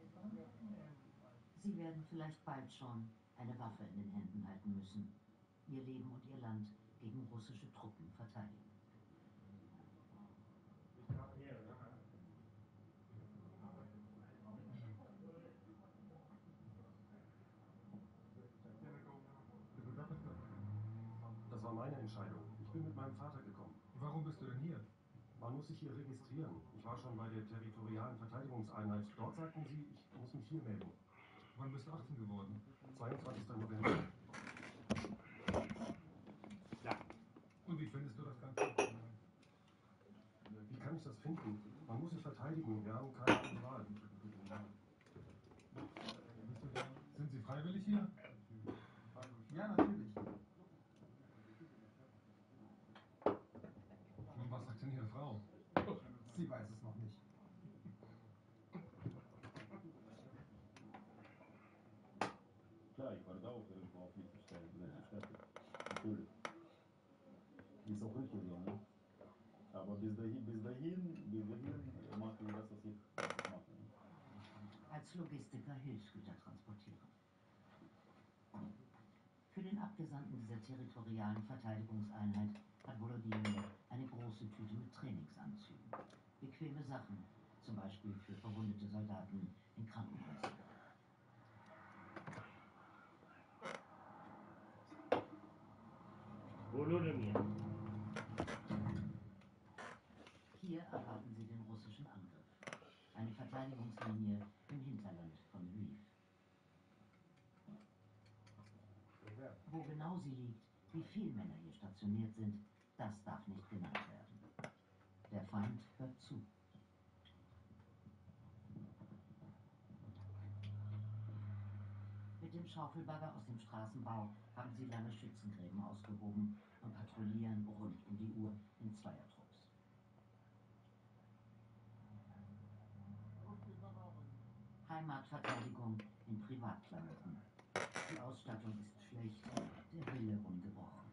Sie werden vielleicht bald schon eine Waffe in den Händen halten müssen. Ihr Leben und ihr Land gegen russische Truppen verteidigen. Das war meine Entscheidung. Ich bin mit meinem Vater gekommen. Warum bist du denn hier? Man muss sich hier registrieren. Ich war schon bei der territorialen Verteidigungseinheit. Dort sagten sie, ich muss mich hier melden. Wann bist du achtzehn geworden? zweiundzwanzigster November. Ja. Und wie findest du das Ganze? Wie kann ich das finden? Man muss sich verteidigen. Wir haben keine andere Wahl. Sind Sie freiwillig hier? Ja, natürlich. Und was sagt denn Ihre Frau? Sie weiß es noch nicht. Klar, ich war da auch irgendwo auf mich gestellt, selbstverständlich. Natürlich. Ist auch richtig so, ne? Aber bis dahin, bis dahin, bis dahin mache ich das, was ich mache. Als Logistiker Hilfsgüter transportieren. Für den Abgesandten dieser territorialen Verteidigungseinheit hat Volodymyr eine große Tüte mit Trainingsanzügen. Bequeme Sachen, zum Beispiel für verwundete Soldaten in Krankenhäusern. Volodymyr. Hier erwarten sie den russischen Angriff. Eine Verteidigungslinie im Hinterland von Lviv. Wo genau sie liegt, wie viele Männer hier stationiert sind, das darf nicht genannt werden. Der Feind hört zu. Mit dem Schaufelbagger aus dem Straßenbau haben sie lange Schützengräben ausgehoben und patrouillieren rund um die Uhr in Zweiertrupps. Heimatverteidigung in Privatklamotten. Die Ausstattung ist schlecht, der Wille ungebrochen.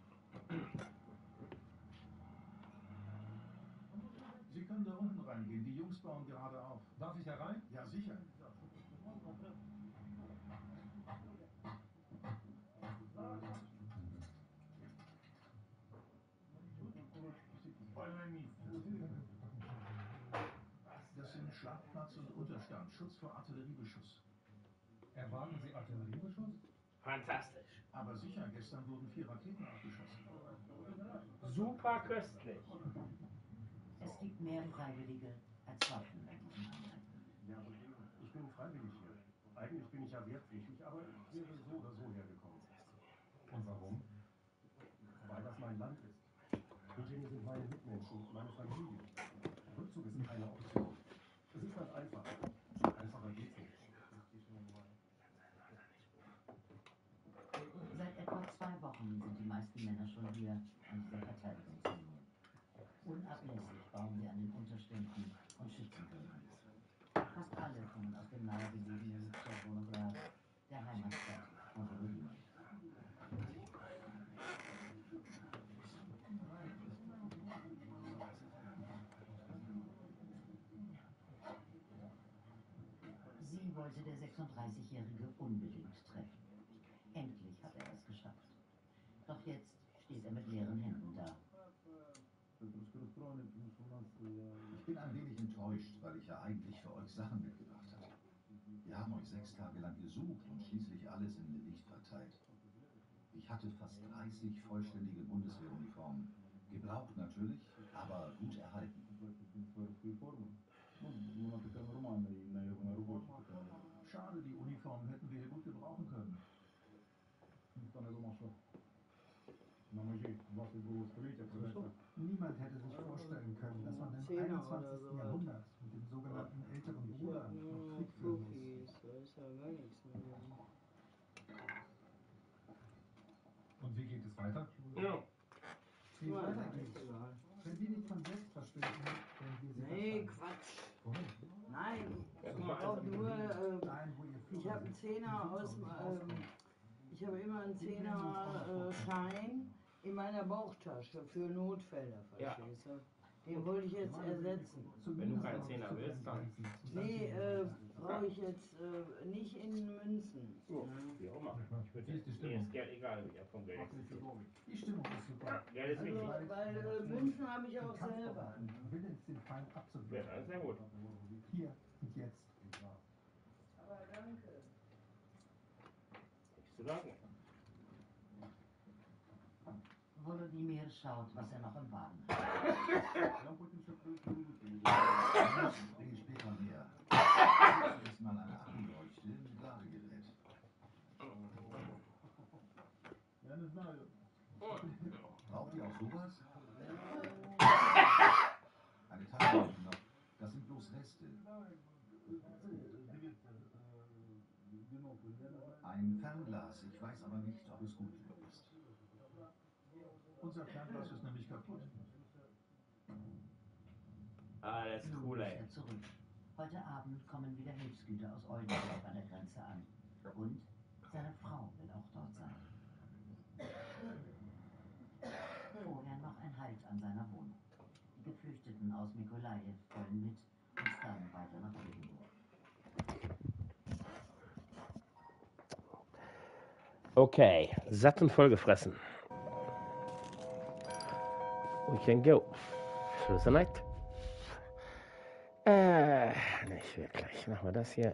Sie können da unten reingehen. Die Jungs bauen gerade auf. Darf ich da rein? Ja, sicher. Das sind Schlafplatz und Unterstand. Schutz vor Artilleriebeschuss. Erwarten Sie Artilleriebeschuss? Fantastisch. Aber sicher, gestern wurden vier Raketen abgeschossen. Super köstlich. Es gibt mehr Freiwillige als Waffen bei diesen Einheiten. Ja, ich bin freiwillig hier. Eigentlich bin ich ja wehrpflichtig, aber ich wäre so oder so hergekommen. Und warum? Weil das mein Land ist. Hinter mir sind meine Mitmenschen, meine Familie. Rückzug ist keine Option. Es ist ganz einfach. Einfacher geht's nicht. Seit etwa zwei Wochen sind die meisten Männer schon hier an dieser Verteidigungslinie. Unablässig bauen sie an den Unterständen und Schützengräben. Fast alle kommen aus dem nahegelegenen Cherwonograd, der Heimatstadt von Volodymyr. Sie wollen wollte der sechsunddreißigjährige unbedingt treffen. Endlich hat er es geschafft. Doch jetzt steht er mit leeren Händen da. Ich bin ein wenig enttäuscht, weil ich ja eigentlich für euch Sachen mitgebracht habe. Wir haben euch sechs Tage lang gesucht und schließlich alles in Lviv verteilt. Ich hatte fast dreißig vollständige Bundeswehruniformen. Gebraucht natürlich, aber gut erhalten. Schade, die Uniformen hätten wir hier gut gebrauchen können. Niemand hätte sich vorstellen können, dass man im einundzwanzigsten Jahrhundert mit dem sogenannten älteren Bruder noch Krieg führen muss. Und wie geht es weiter? Ja. Wie weitergeht? Wenn die nicht von selbst verschwinden, werden wir sie Nee, verschwinden. Quatsch. Wohin? Nein, ich brauche nur, äh, ich habe einen Zehner aus, ähm, ich habe immer einen Zehner äh, Schein in meiner Bauchtasche für Notfälle, verstehst du? Den wollte ich jetzt ersetzen. Wenn du keinen Zehner willst, dann. Nee, äh, brauche ich jetzt äh, nicht in Münzen. Ja, wie auch immer. Ich würde mir ist Geld egal, wie er vom Geld existiert. Die Stimmung ist super. Ja, Geld ist wichtig. Also, weil äh, Münzen habe ich auch selber. Willens, den Feind abzuwehren. Ja, das ist sehr gut. Hier und jetzt. Aber danke. Nichts zu danken. Volodymyr schaut, was er noch im Wagen hat. Bringe ich später mehr. Jetzt mal eine Akkuleuchte im Ladegerät. Braucht ihr auch sowas? Eine Taschenlampe noch. Das sind bloß Reste. Ein Fernglas. Ich weiß aber nicht, ob es gut genug ist. Unser Fernglas ist nämlich kaputt. Ah, das ist cool, ey. Er zurück. Heute Abend kommen wieder Hilfsgüter aus Oldendorf an der Grenze an. Und seine Frau will auch dort sein. Vorher noch ein Halt an seiner Wohnung. Die Geflüchteten aus Mikolajew wollen mit und dann weiter nach Oldenburg. Okay, satt und vollgefressen. We can go. Für the night. Äh, nicht wirklich. Machen wir das hier.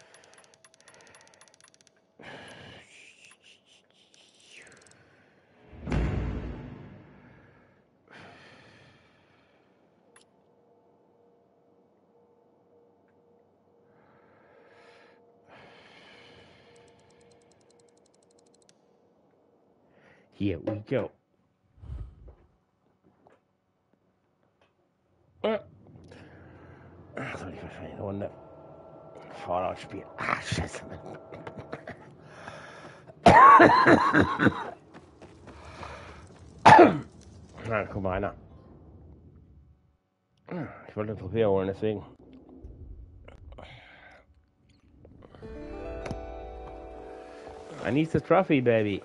Here we go. Soll ich wahrscheinlich eine Runde Fallout spielen? Ah, scheiße, Mann. Na, guck mal, einer. Ich wollte eine Trophäe holen, deswegen. I need the trophy, baby.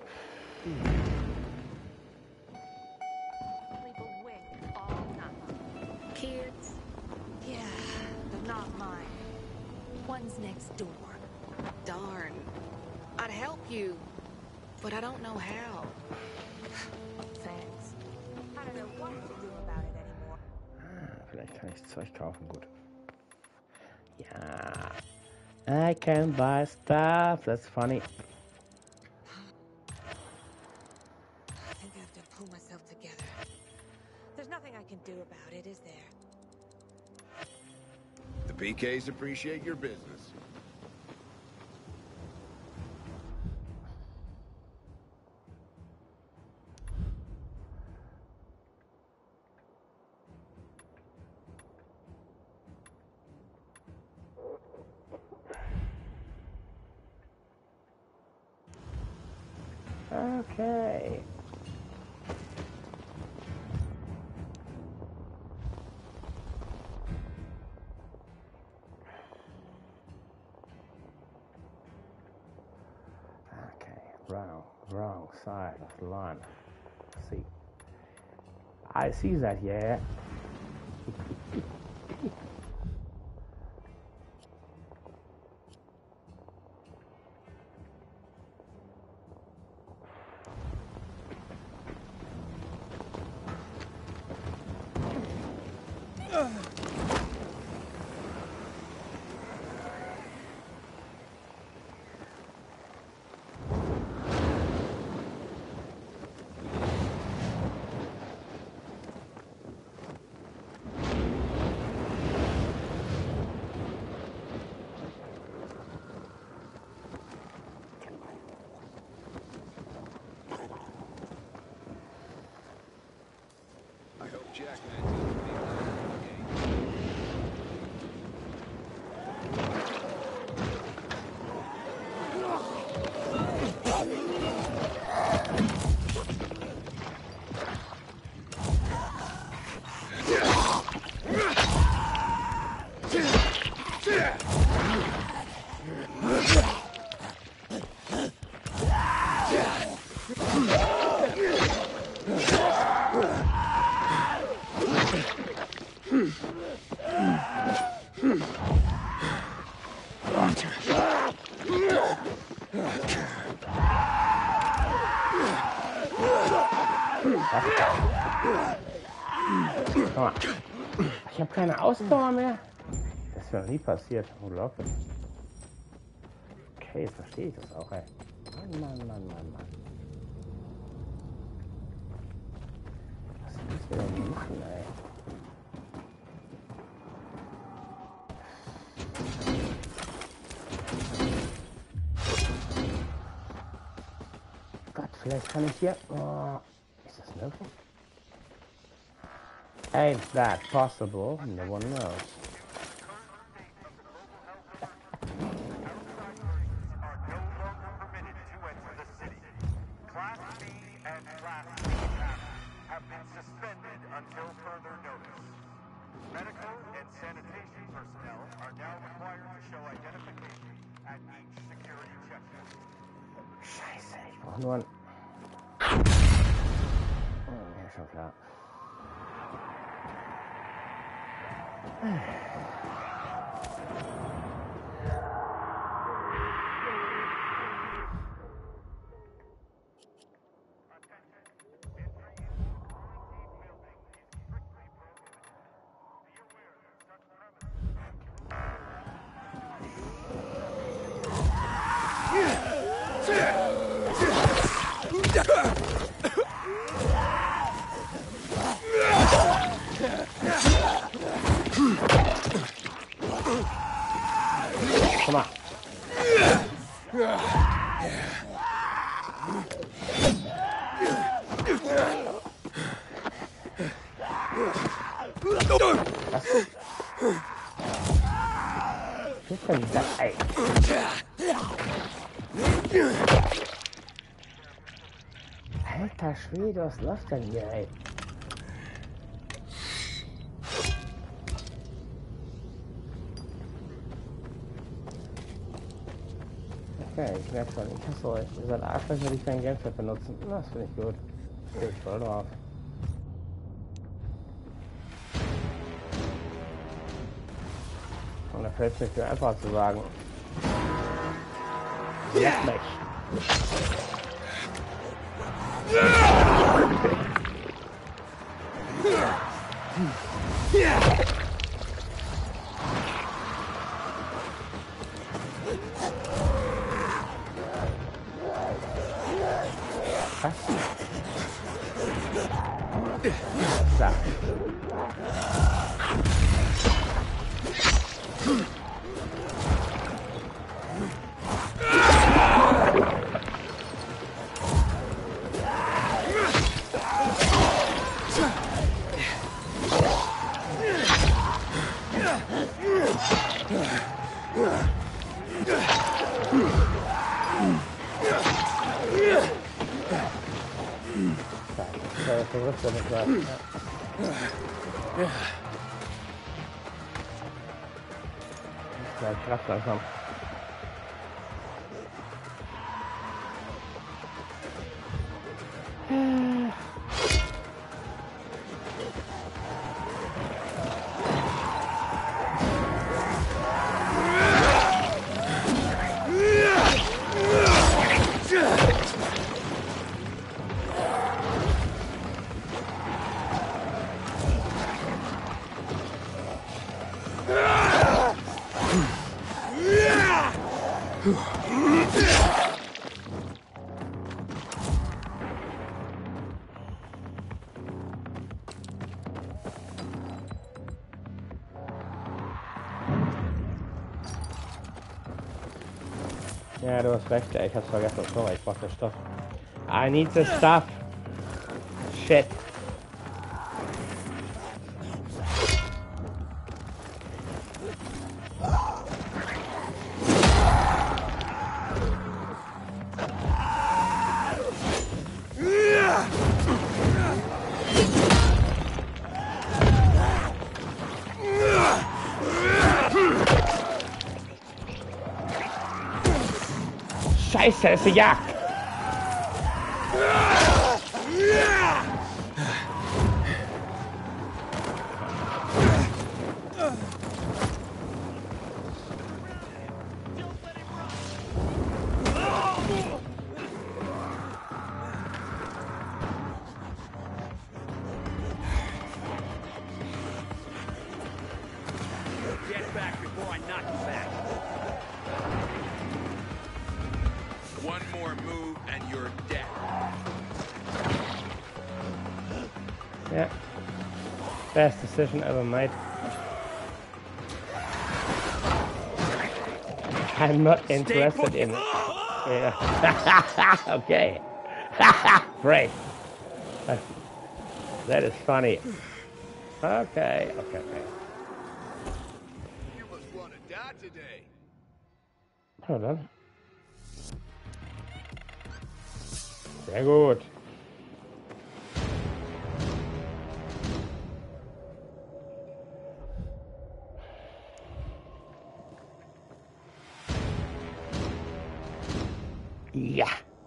Kids? Yeah, but not mine. One's next door. Darn. I'd help you, but I don't know how. Thanks. I don't know what to do about it anymore. Ah, vielleicht kann ich Zeug kaufen, gut. Ja. I can buy stuff, that's funny. I think I have to pull myself together. There's nothing I can do about it, is there? The P Ks appreciate your business. Okay. Okay, wrong, wrong side of the line. See, I see that, yeah. Ich habe keine Ausdauer mehr. Das ist ja noch nie passiert. Unglaublich. Okay, jetzt verstehe ich das auch, ey. Mann, Mann, Mann, Mann, Mann. Was müssen wir denn hier machen, ey? Gott, vielleicht kann ich hier... Oh, ist das möglich? Ain't that possible? No one knows. Scheiße, ich brauche nur ein... Oh, ja, schon klar. Komm mal. Was ist denn das, ey? Alter Schwede, was läuft denn hier, ey? Okay, ich merke schon, ich hasse euch. Ihr seid Arschlöcher, würde ich kein Gamepad benutzen. Das finde ich gut. Stehe ich voll drauf. Und da fällt es mir viel einfacher zu sagen. Leck mich! Was? So. Verrückt, wenn ich sage. Ja. Ja, Kraft langsam. Ja, du hast recht, ey. Ich hab's vergessen. Sorry, ich brauch den Stoff. I need the stuff. Shit. Scheiße, das ist eine Jagd. Get back before I knock you back. One more move and you're dead. Yeah. Best decision ever made. I'm not interested in it. Yeah. Okay. Great. That is funny. Okay, okay, okay. You must want to die today. Hold on. Sehr gut. Ja.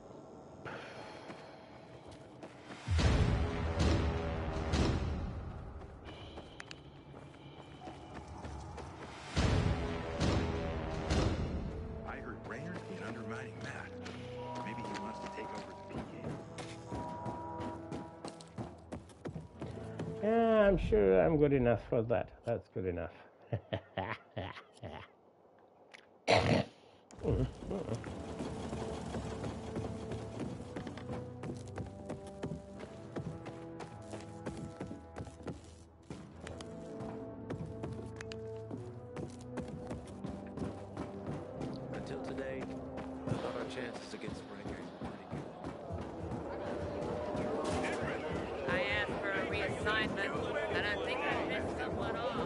I heard Raynor's been undermining Matt. Maybe he wants to take over the P K. Yeah, I'm sure I'm good enough for that. That's good enough. Mm, mm. Until today, I thought our chances against Bradbury were pretty good. I asked for a reassignment, and I think I pissed someone off.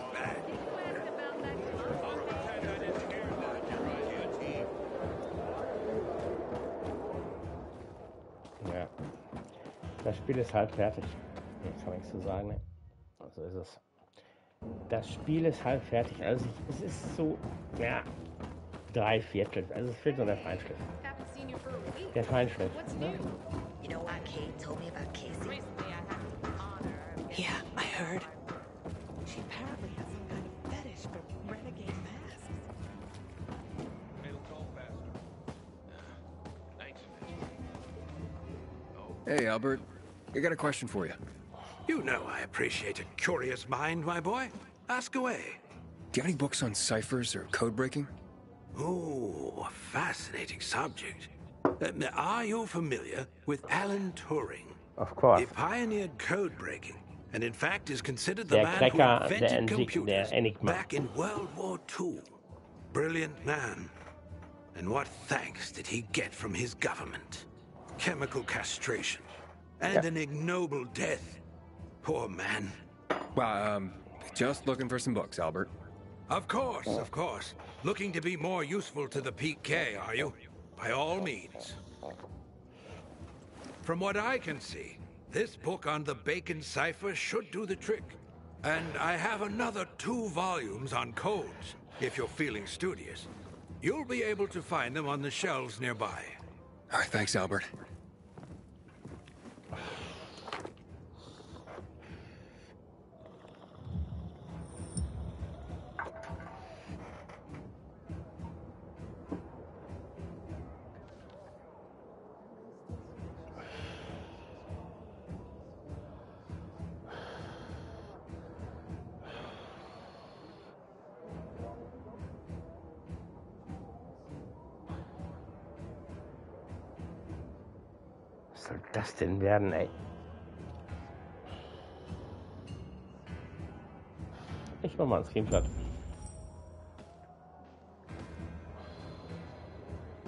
Ja. Das Spiel ist halb fertig. Kann nichts zu sagen, ne? So ist es. Das Spiel ist halb fertig. Also es ist so, ja, drei Viertel. Also es fehlt nur der Feinschliff. Der Feinschliff. Ne? You know why Kate told me about Casey? Yeah, I heard. She apparently has some kind of fetish for renegade masks. Hey, Albert. I got a question for you. You know I appreciate a curious mind, my boy. Ask away. Do you have any books on ciphers or code breaking? Oh, a fascinating subject. Uh, are you familiar with Alan Turing? Of course. He pioneered code breaking, and in fact is considered the Der man Cracker, who der, invented Enigma, computers der Enigma. back in World War Two. Brilliant man. And what thanks did he get from his government? Chemical castration and Yeah. an ignoble death. Poor man. Well, um, just looking for some books, Albert. Of course, of course. Looking to be more useful to the P K, are you? By all means. From what I can see, this book on the Bacon cipher should do the trick. And I have another two volumes on codes, if you're feeling studious. You'll be able to find them on the shelves nearby. All right, thanks, Albert. Was soll das denn werden, ey? Ich mach mal einen Screenshot.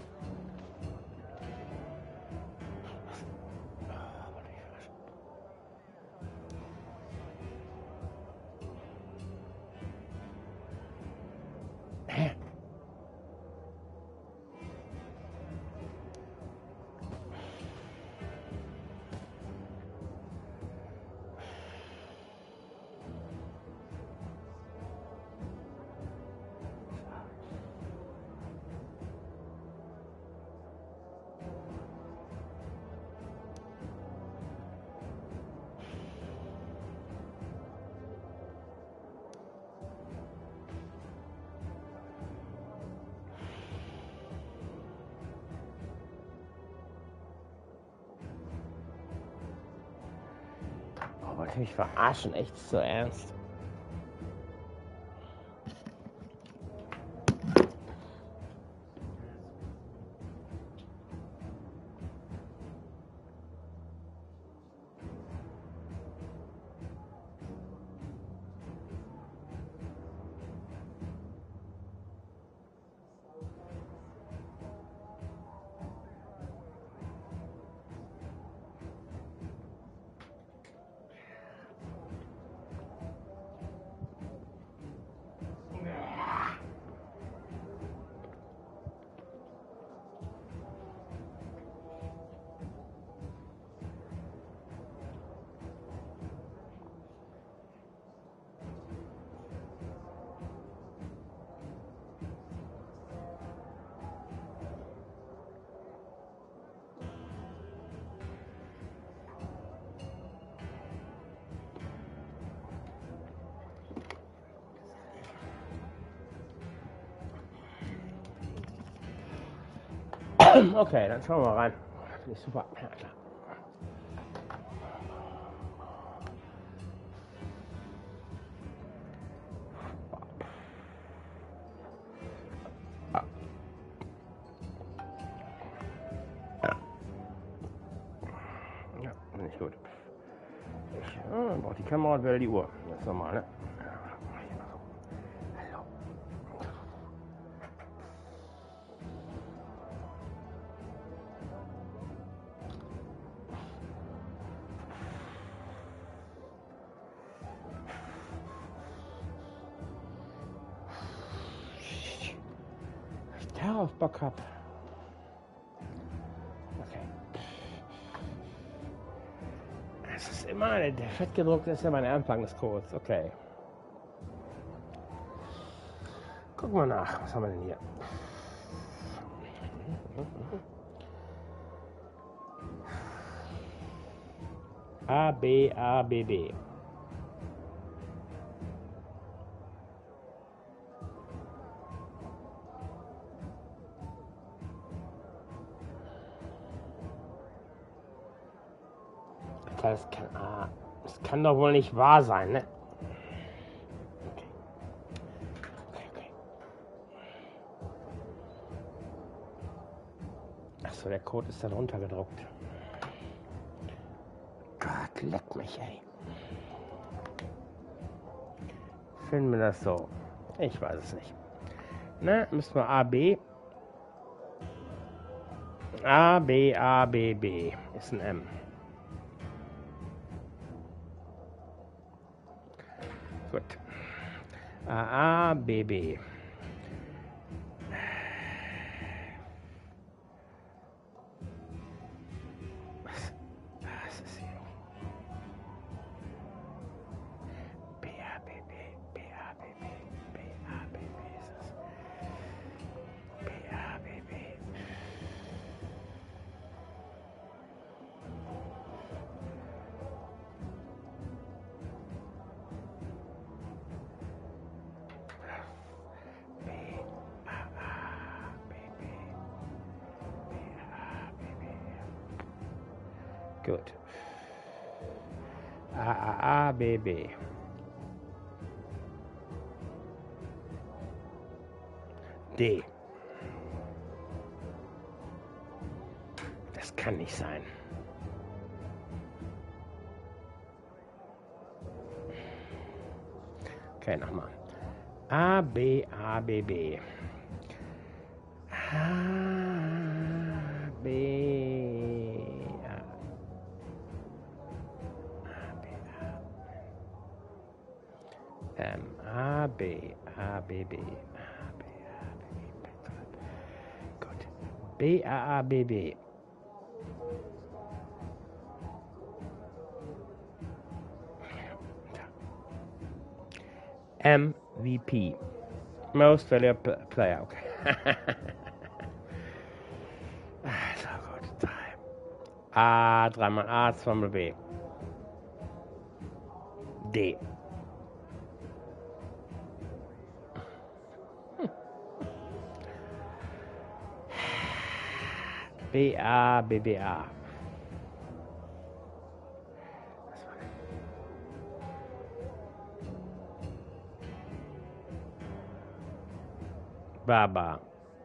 Wollt ihr mich verarschen? Echt so ernst? Okay, dann schauen wir mal rein. Finde ich super. Ja, klar. Ja, nicht gut. Ich oh, brauche die Kamera und wähle die Uhr. Das ist normal, ne? Darauf Bock hab. Okay. Es ist immer, der fettgedruckte ist ja mein Anfang des Codes. Okay. Gucken wir nach. Was haben wir denn hier? A, B, A, B, B. Das kann, ah, das kann doch wohl nicht wahr sein, ne? Okay. Okay, okay. Achso, der Code ist dann runtergedruckt. Gott, leck mich, ey. Finden wir das so? Ich weiß es nicht. Na, müssen wir A, B. A, B, A, B, B. Ist ein M. Gut. A, A, B, B. Was, was ist hier? B, A, B, B, B, A, B, B, B, A, B, B ist es. B, A, B, B. Gut. A, A, A, B, B. D. Das kann nicht sein. Okay, nochmal. A, B, A, B, B. A, B. M, A, B, A, B, B, A, B, A, B, B, gut. B, A, A, B, B. M, V P. Most Valuable Player, okay. So gut, drei. A, dreimal A, zweimal B. D. B, A, B, B, A. Baba.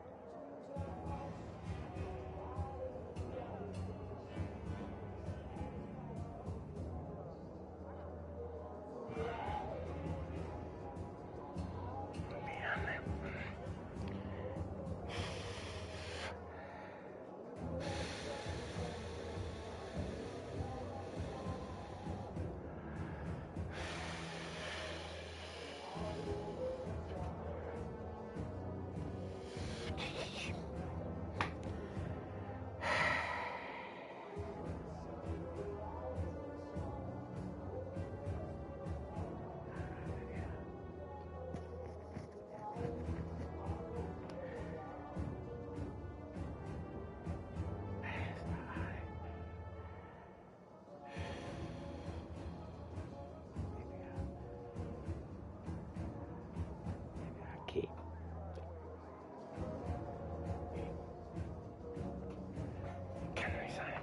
Okay. Kann nicht sein.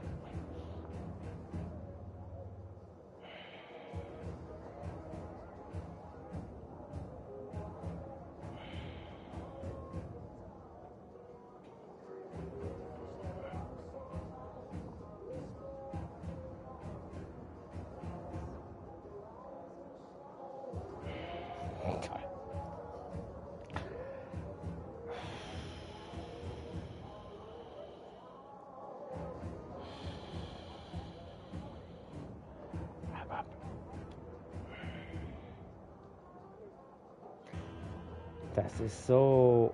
Toll. Aber das ist so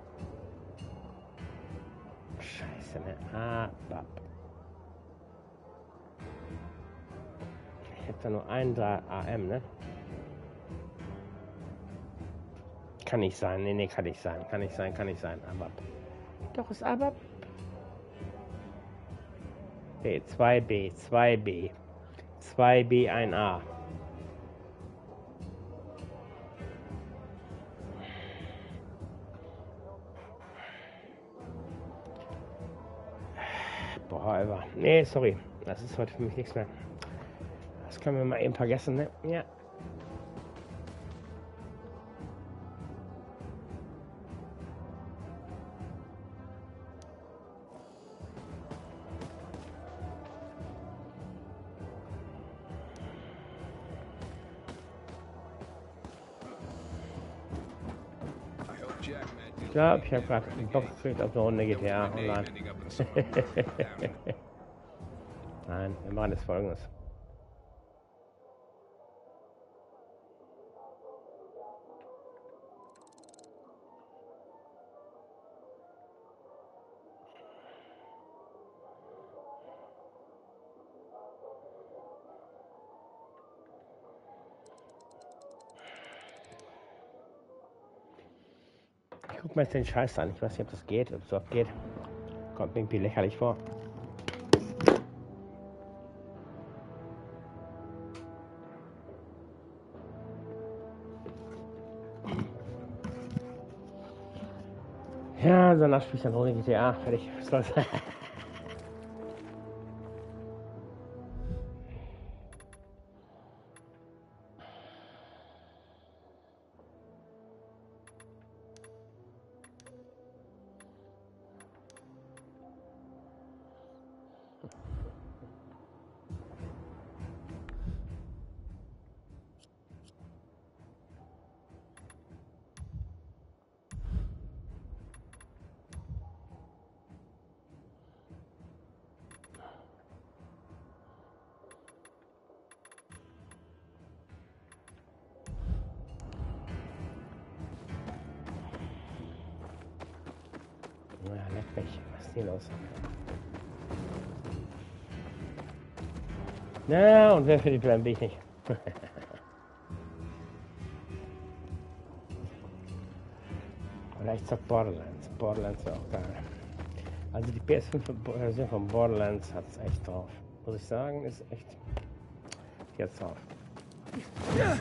scheiße, ne? Aber ich hätte da nur ein A M, ne? Kann nicht sein, nee, nee, kann nicht sein, kann nicht sein, kann nicht sein, aber doch ist aber okay, zwei B, zwei B, zwei B, ein A. Boah, aber nee, sorry, das ist heute für mich nichts mehr. Das können wir mal eben vergessen, ne? Ja. Ich glaube, ich habe gerade einen Bock gekriegt auf eine Runde G T A online. Nein, wir machen das Folgendes. Ich guck mir jetzt den Scheiß an. Ich weiß nicht, ob das geht, ob es überhaupt geht. Kommt mir irgendwie lächerlich vor. Ja, danach spiele ich dann ohne G T A. Fertig. Was soll's? Ja, leck mich. Was ist hier los? Na, und wer für die Plan B ich nicht? Vielleicht zockt Borderlands. Borderlands wäre auch geil. Also die P S fünf Version von Borderlands hat es echt drauf. Muss ich sagen, ist echt jetzt drauf. Ja.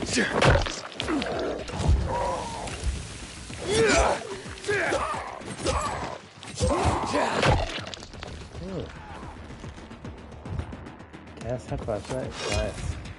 Hm. Das hat was, ne? Ich weiß.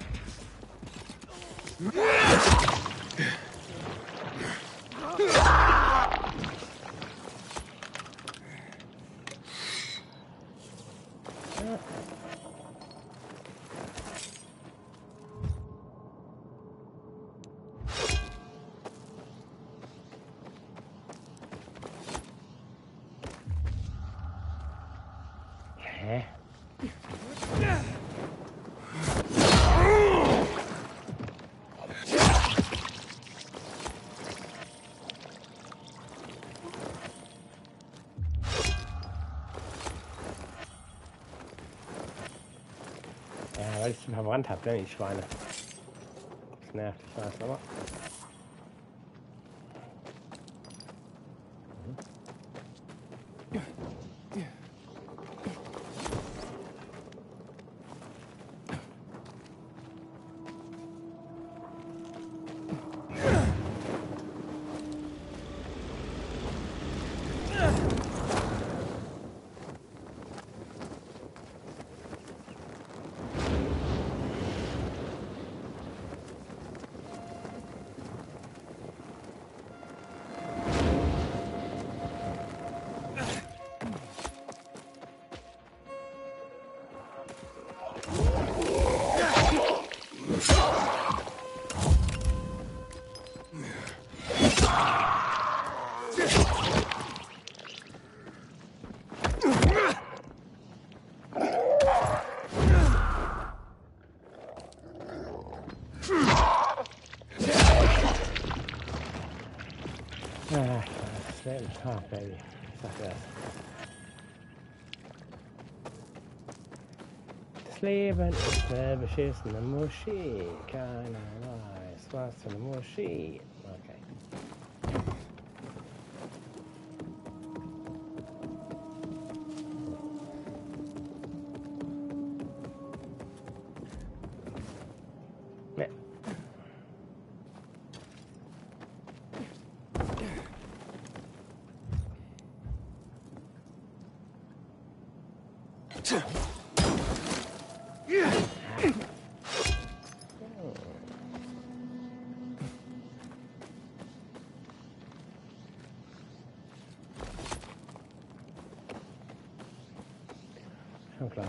Hä? Ja, weil ich sie verbrannt habe, ne, die Schweine. Das nervt, ich weiß, aber... Ah, das Leben, ah, Baby, ich sag das. Das Leben ist eine beschissene Moschee, keiner weiß, was für eine Moschee. Okay. Ja. Schon klar.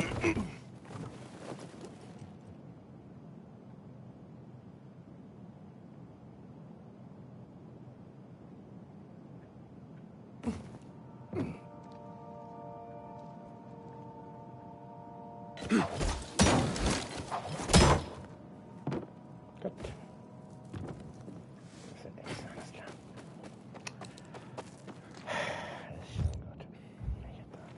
Gut. Das ist echt alles klar. Das ist schon gut. Welcher Tag?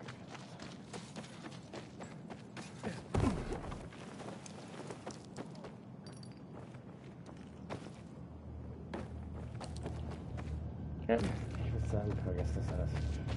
Ja, ich würde sagen, vergesst das alles.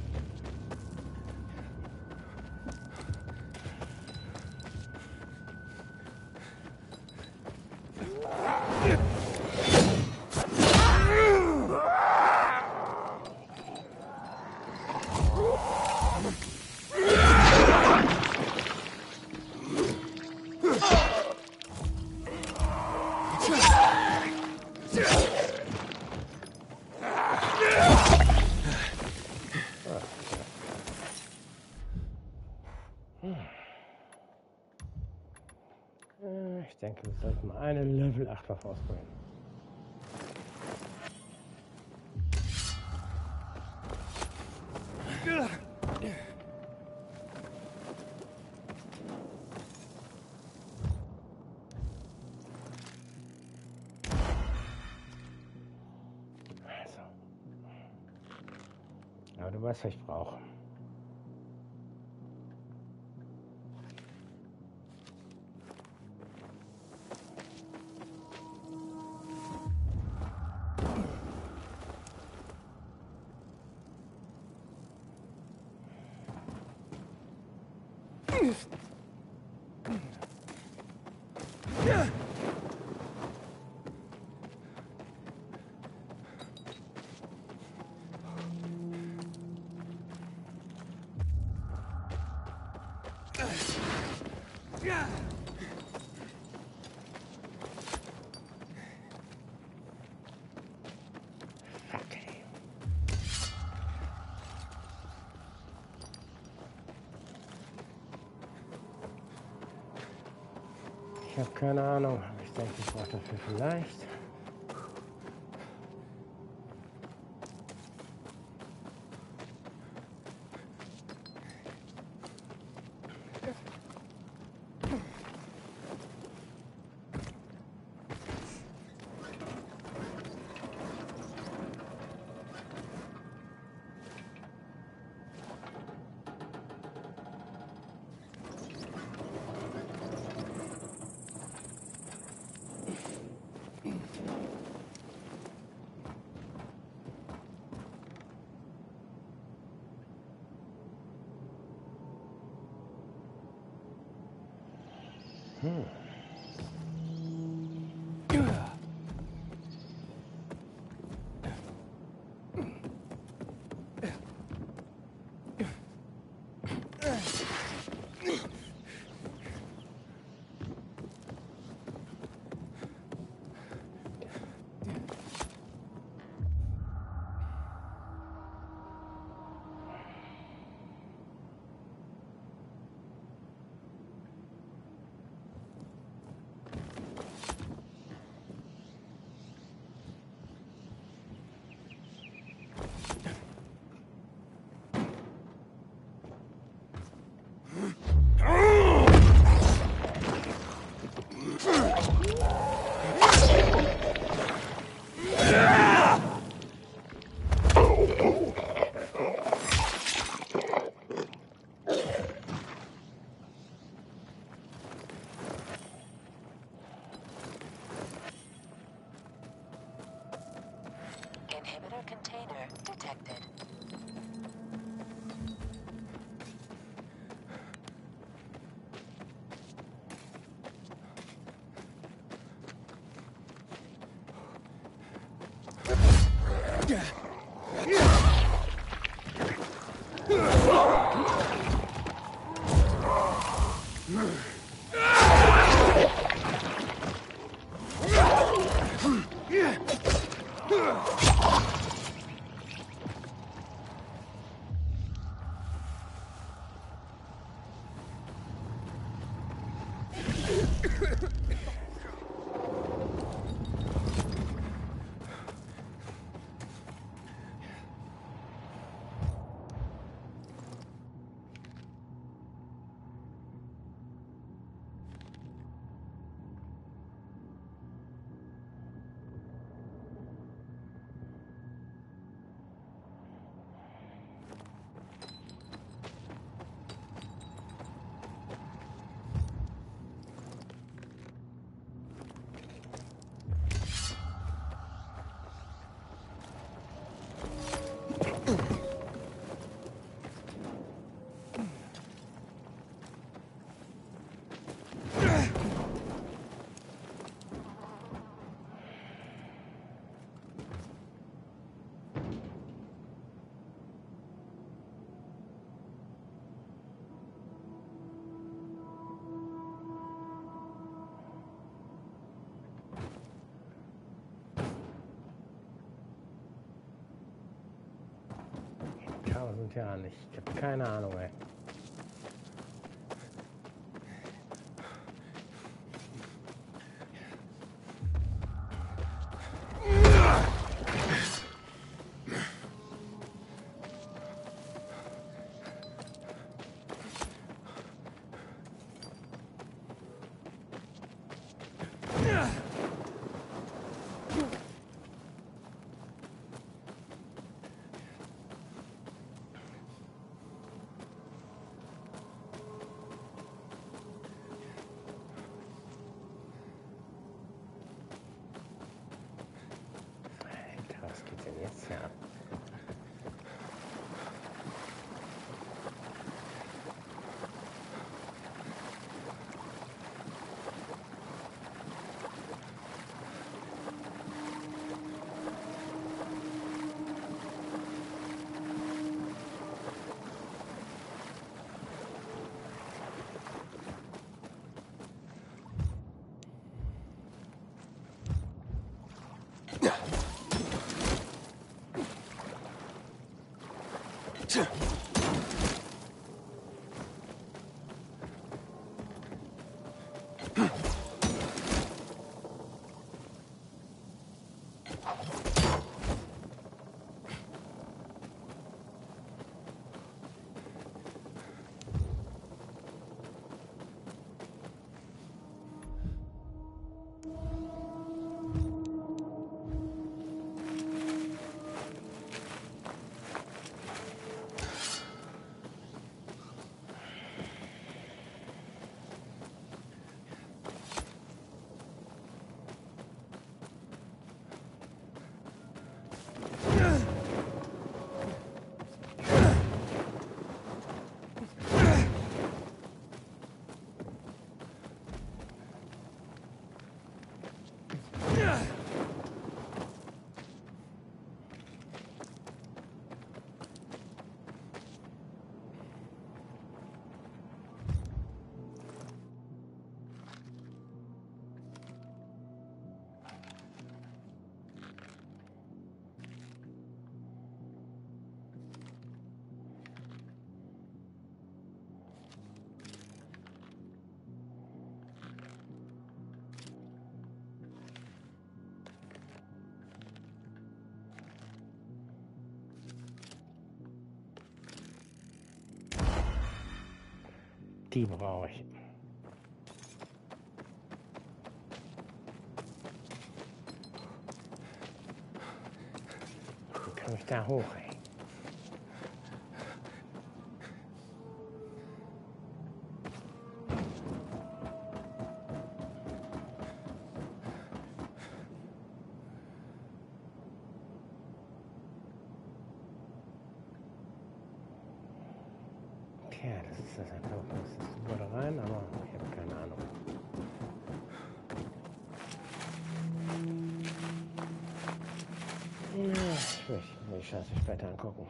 Ich denke, wir sollten mal eine Level acht Waffe ausprobieren. Also. Aber du weißt, was ich brauche. Ich habe keine Ahnung. Ich denke, ich brauche dafür vielleicht. Hmm. Inhibitor container detected. Tausend Jahre nicht. Ich habe keine Ahnung, ey. Was geht denn jetzt hier ab? Die brauche ich. Wie komme ich da hoch, ey? Ja, das ist das einfach. Das ist super da rein, aber ich habe keine Ahnung. Ja, ich möchte mir die Scheiße später angucken.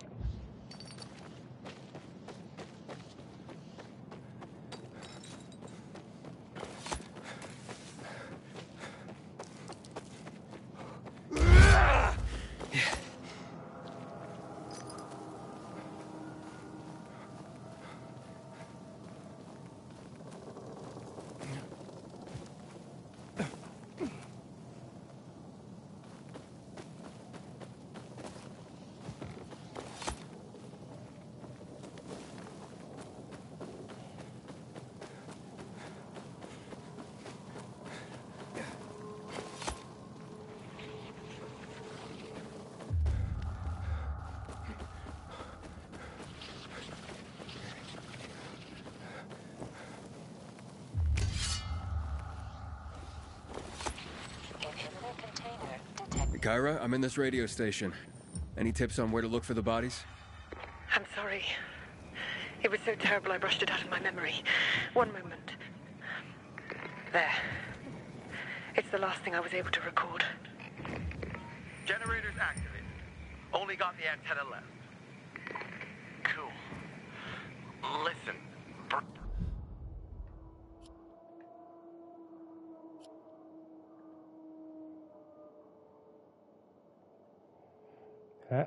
Kyra, I'm in this radio station. Any tips on where to look for the bodies? I'm sorry. It was so terrible I brushed it out of my memory. One moment. There. It's the last thing I was able to record. Generators activated. Only got the antenna left. Cool. Listen. For Huh?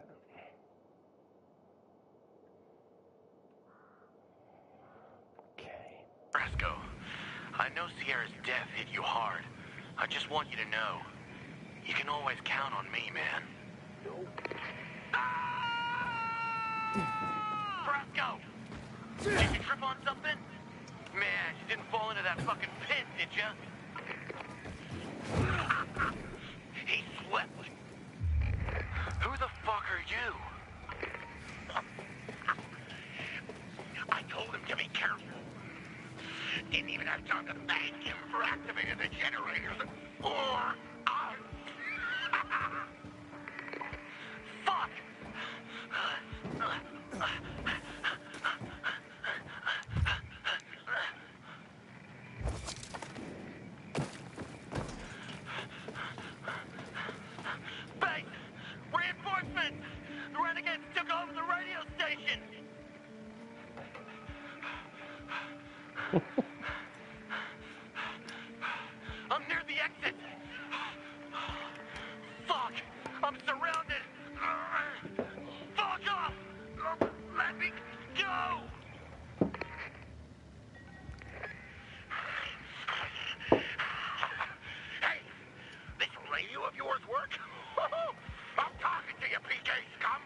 Okay. Brasco, I know Sierra's death hit you hard. I just want you to know, you can always count on me, man. Ah! Brasco! Did you trip on something? Man, you didn't fall into that fucking pit, did you? He swept. Who the fuck are you? I told him to be careful. Didn't even have time to thank him for activating the generators. Or us. Fuck! Base! Reinforcements! The Renegades took over the radio station! I'm near the exit! Fuck! I'm surrounded! Fuck off! Let me go! Hey! This radio of yours work? I'm talking to you, P K scum!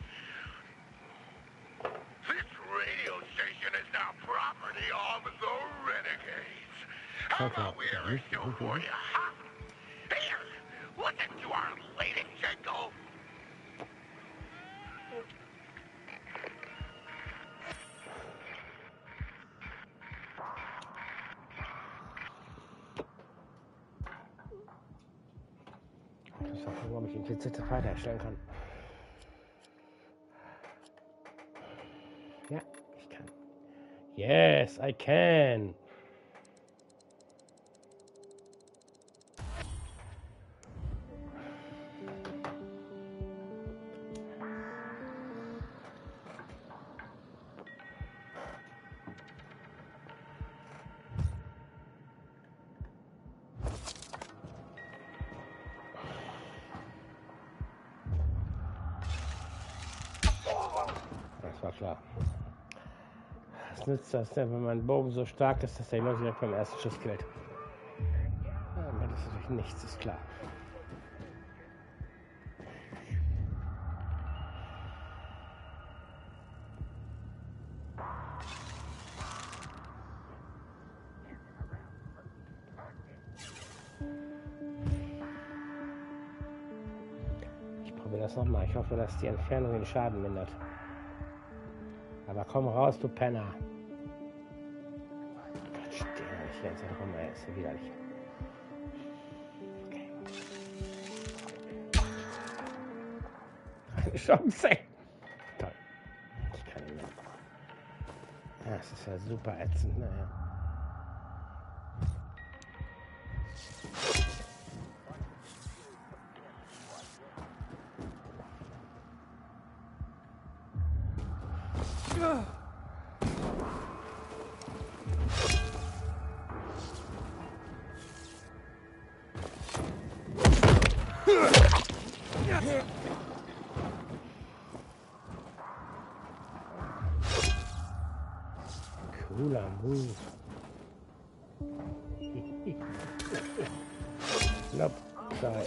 This radio station is now property of the Renegades. How about we hear a show for you, huh? Here, listen to our latest jingle. Ich muss gucken, ob ich den P C weiterstellen kann. Ja, ich kann. Yes, I can. Das war klar. Was nützt das denn, wenn mein Bogen so stark ist, dass er immer direkt beim ersten Schuss killt? Ja, mir ist natürlich nichts, ist klar. Ich probiere das nochmal. Ich hoffe, dass die Entfernung den Schaden mindert. Aber komm raus, du Penner. Gott, steh doch nicht die ganze Zeit rum, ey. Ist ja widerlich. Okay. Keine Chance, ey. Toll. Ich kann nicht mehr. Ja, das ist ja super ätzend, naja. Cooler Move. Nope, sorry.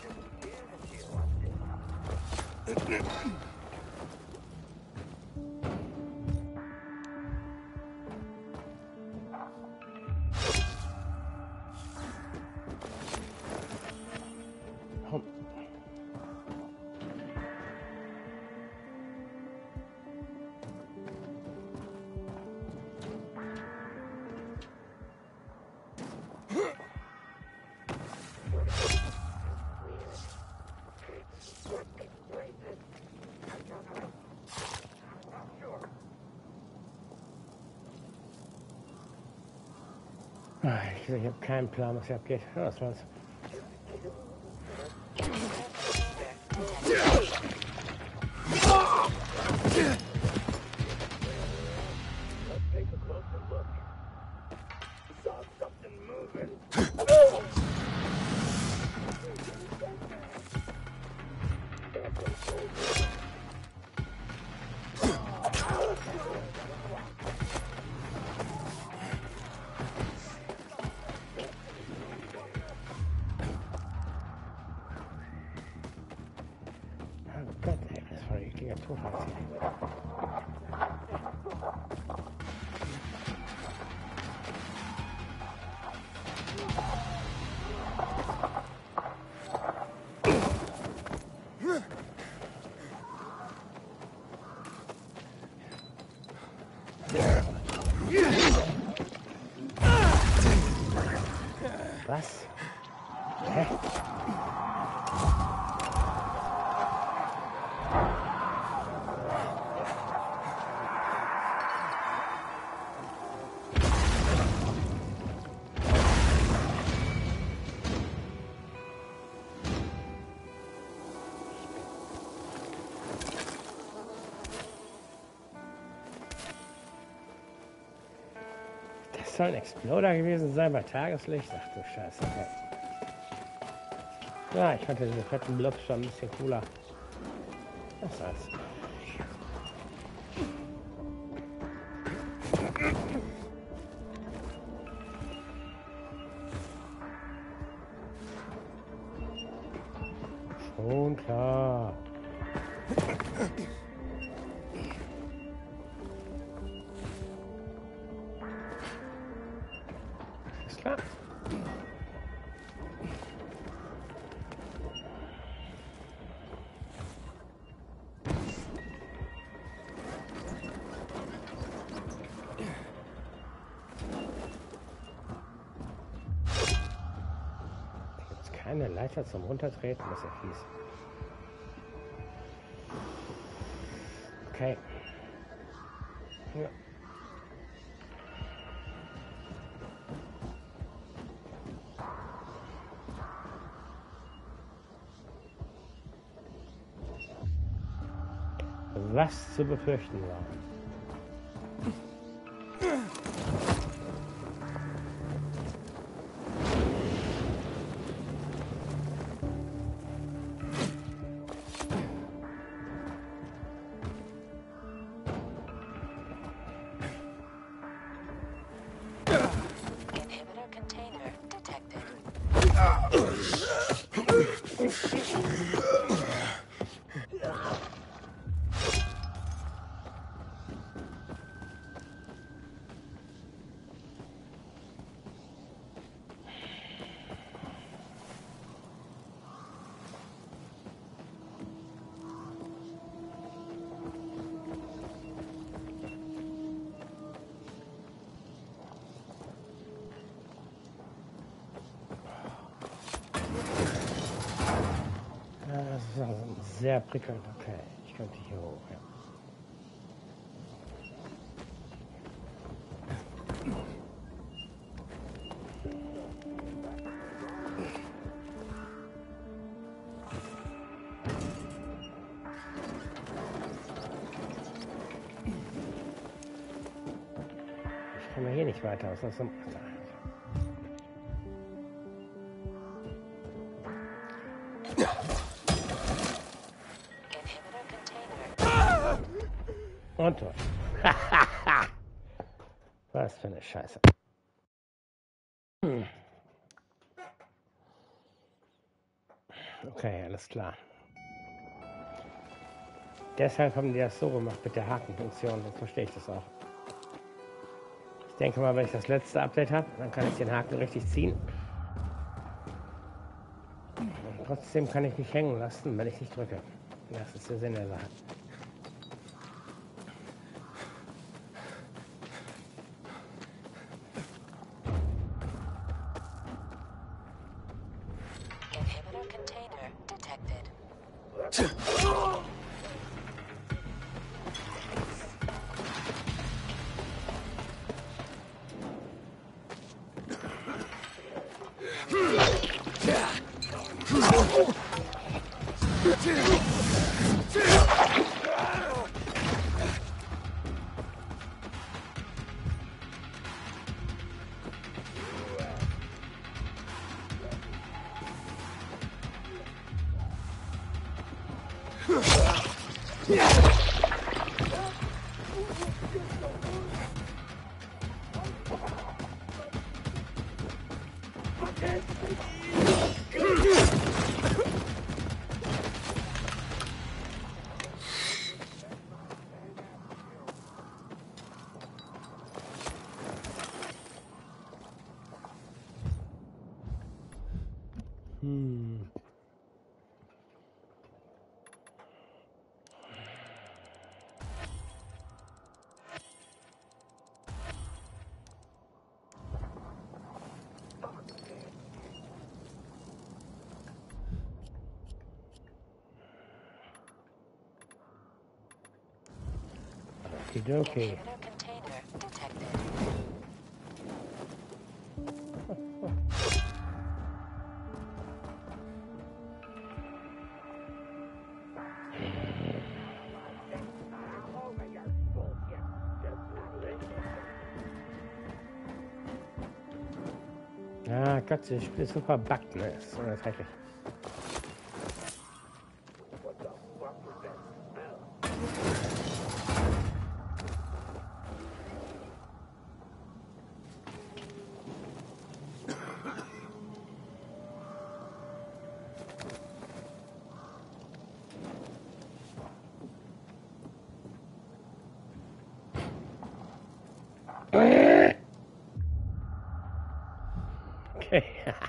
Ich, ich habe keinen Plan, was hier abgeht. Ja, das war's. Gott, ey, das war ein richtiger Zufall. Was? Hä? Das soll ein Exploder gewesen sein bei Tageslicht? Ach du Scheiße. Okay. Ja, ich fand diese fetten Blobs schon ein bisschen cooler. Das war's. Schon klar. Ist klar. Keine Leiter zum Runtertreten, das ist ja fies. Okay. Ja. Was zu befürchten war. ist also sehr prickelnd. Okay, ich könnte hier hoch, ja. Ich komme hier nicht weiter. Was ist das? Und tot. Was für eine Scheiße. Hm. Okay, alles klar. Deshalb haben die das so gemacht mit der Hakenfunktion, dann verstehe ich das auch. Ich denke mal, wenn ich das letzte Update habe, dann kann ich den Haken richtig ziehen. Und trotzdem kann ich mich hängen lassen, wenn ich nicht drücke. Das ist der Sinn der Sache. Hmm. Okie dokie. Ah Gott, das Spiel ist so verbuggt, ne? Das ist unerträglich. Okay.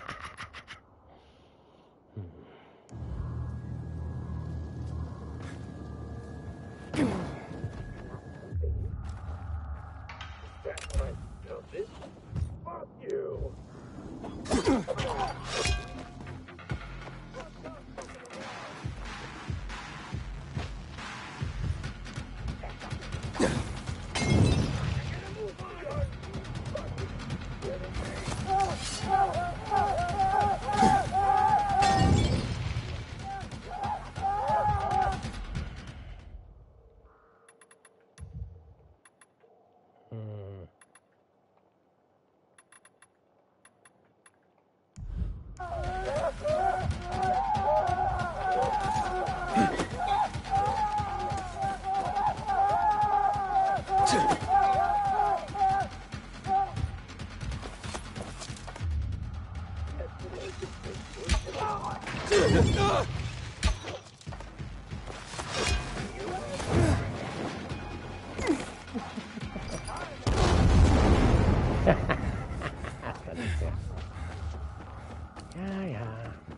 Ja, ja.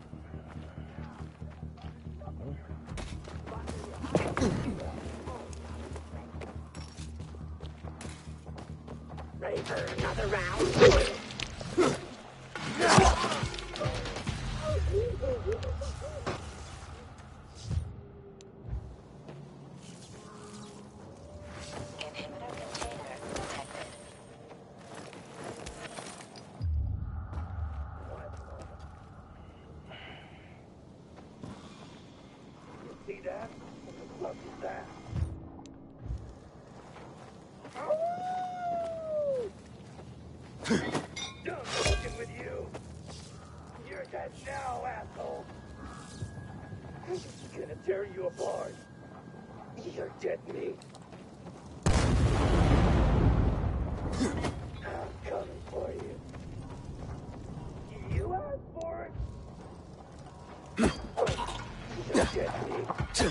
Ready for another round? Dad? What the fuck is that? Done fucking with you. You're dead now, asshole. I'm gonna tear you apart. You're dead meat. I'm coming for you. You asked for it. You're dead meat.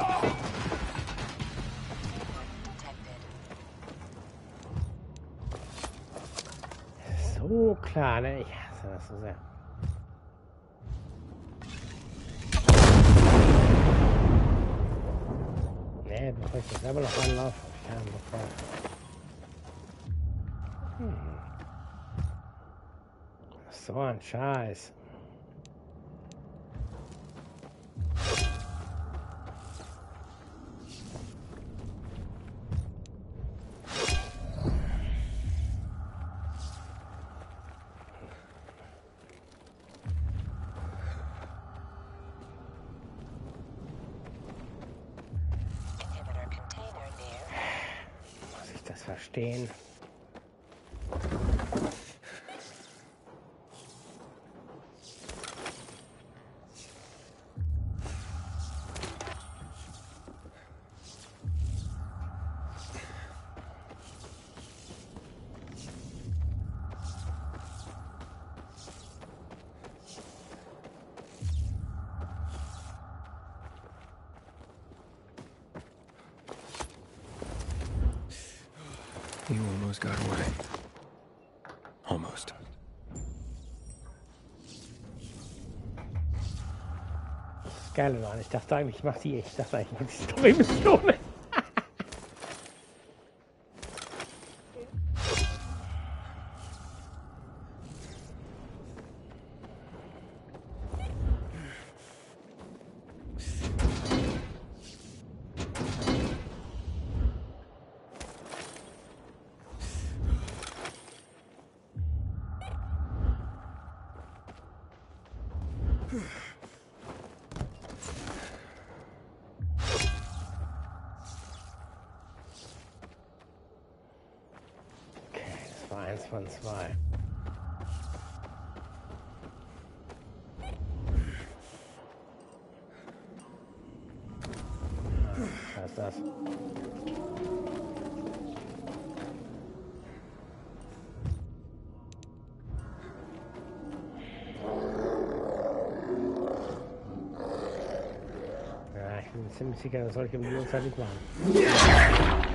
So klar, ne? Ich hasse das so sehr. Nee, bevor ich das selber noch anlaufe, hab ich keinen Bock drauf. Hm. So ein Scheiß. Muss ich das verstehen? You almost got away. Almost. Geil, Mann. Ich dachte eigentlich, ich mach die, ich dachte eigentlich, ich mach die Story-Mission. Eins von zwei. Was ist das? Ja, ich bin ziemlich sicher, das soll ich um die Uhrzeit nicht machen.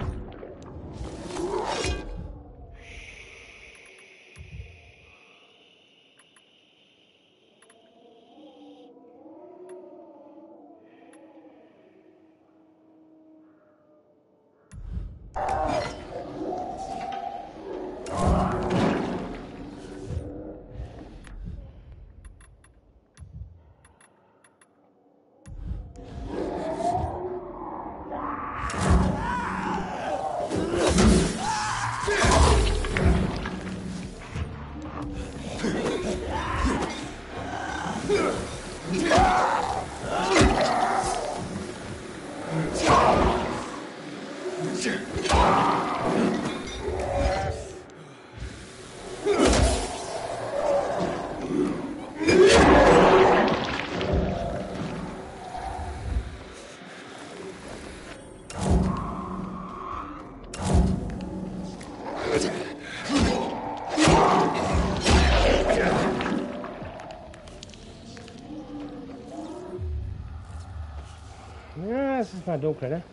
Ja, es ist mal dunkel, ne?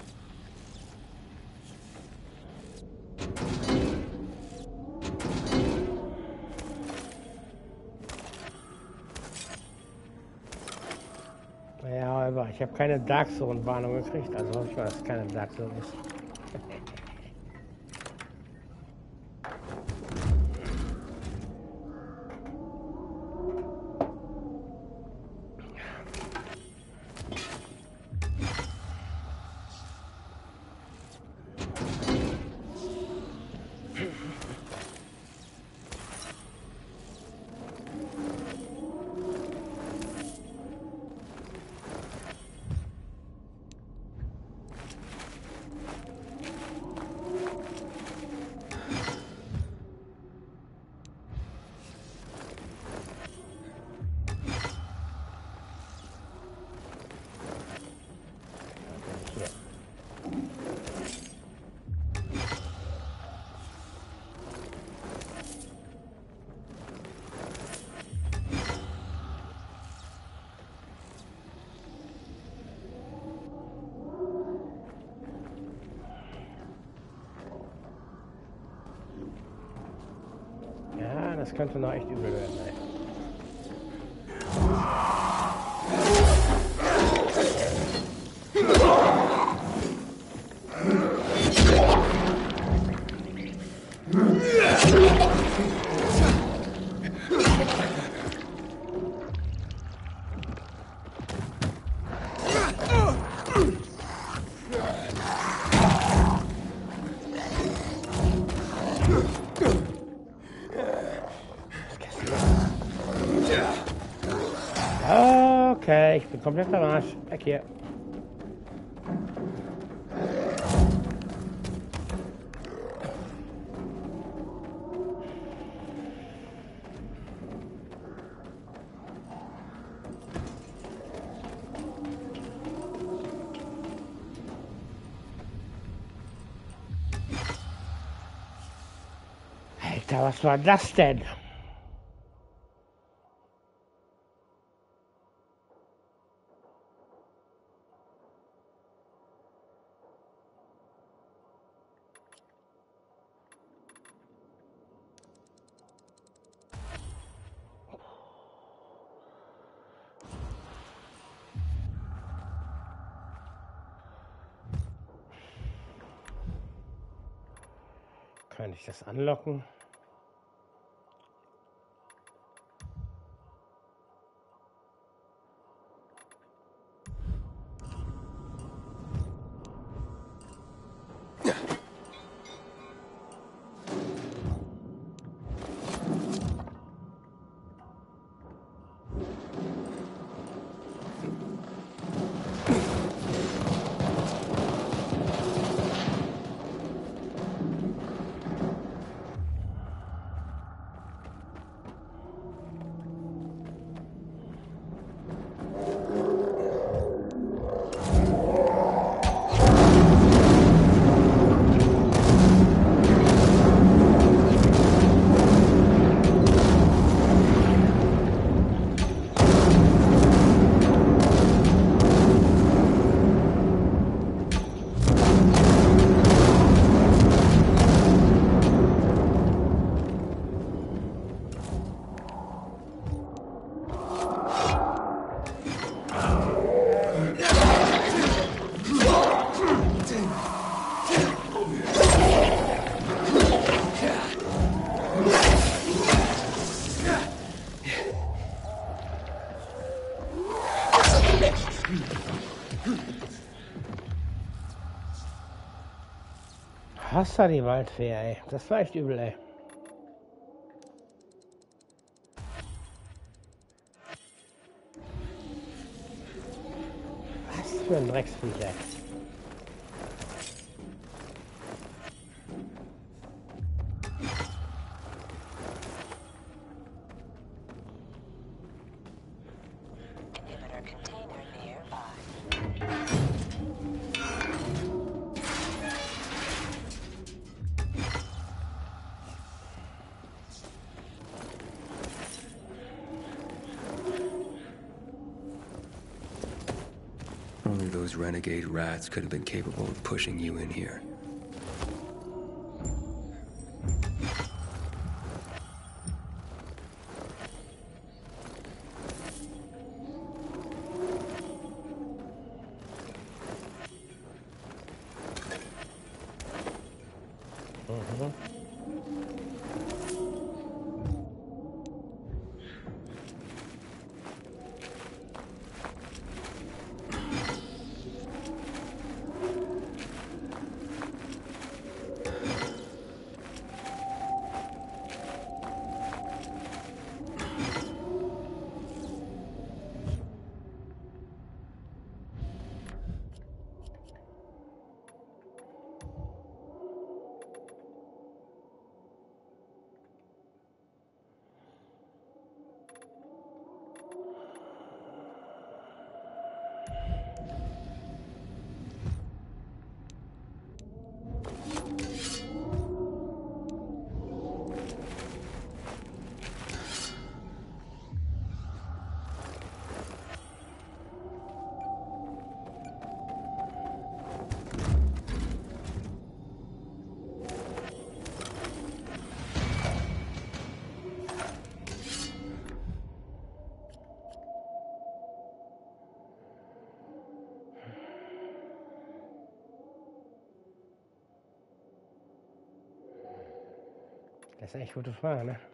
Ja, aber ich habe keine Dark Zone Warnung gekriegt, also hoffe ich mal, dass es keine Dark Zone ist. das könnte noch echt übel werden, ey. Okay, ich bin komplett am Arsch. Weg hier. Alter, was war das denn? Kann ich das anlocken? Hasst die Waldfee, ey. Das war echt übel, ey. Was für ein Drecksviech, ey. Only those renegade rats could have been capable of pushing you in here. Mhm. Das ist echt eine gute Frage, ne?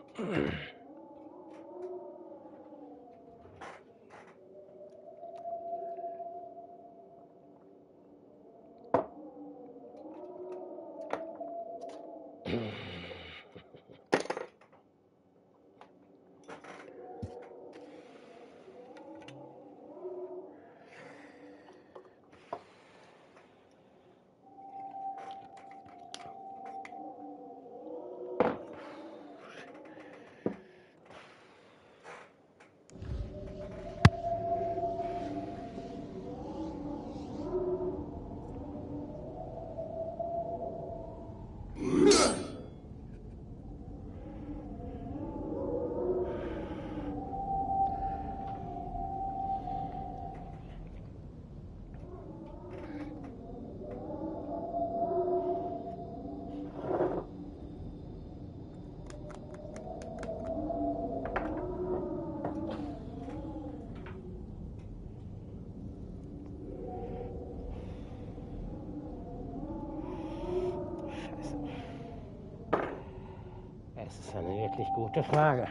Das ist eine wirklich gute Frage.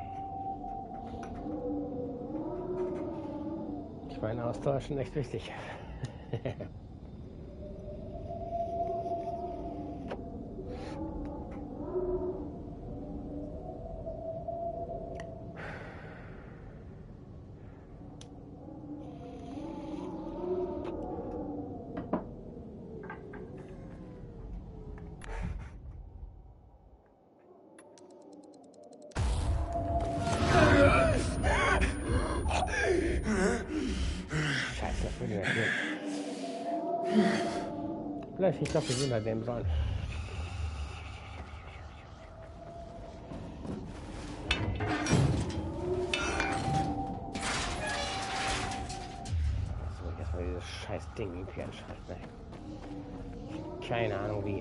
Ich meine, austauschen echt wichtig. Vielleicht, ich glaube, wir sind bei dem sollen. So, erstmal dieses scheiß Ding irgendwie anschalten. Ne? Keine Ahnung wie.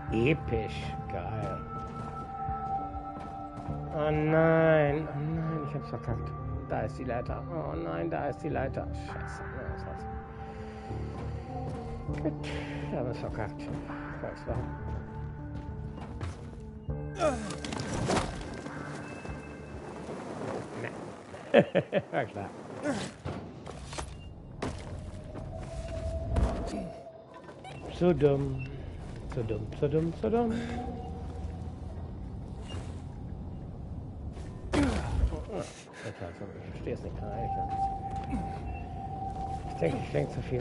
Episch. Geil. Oh nein. Oh nein, ich hab's verkackt. Da ist die Leiter. Oh nein, da ist die Leiter. Scheiße. Ja, das war's. Gut. Wir haben es verkackt. Weiß warum. Ne. War klar. So dumm. So dumm, so dumm, so dumm. Ich verstehe es nicht. Ich denke, ich denke zu viel.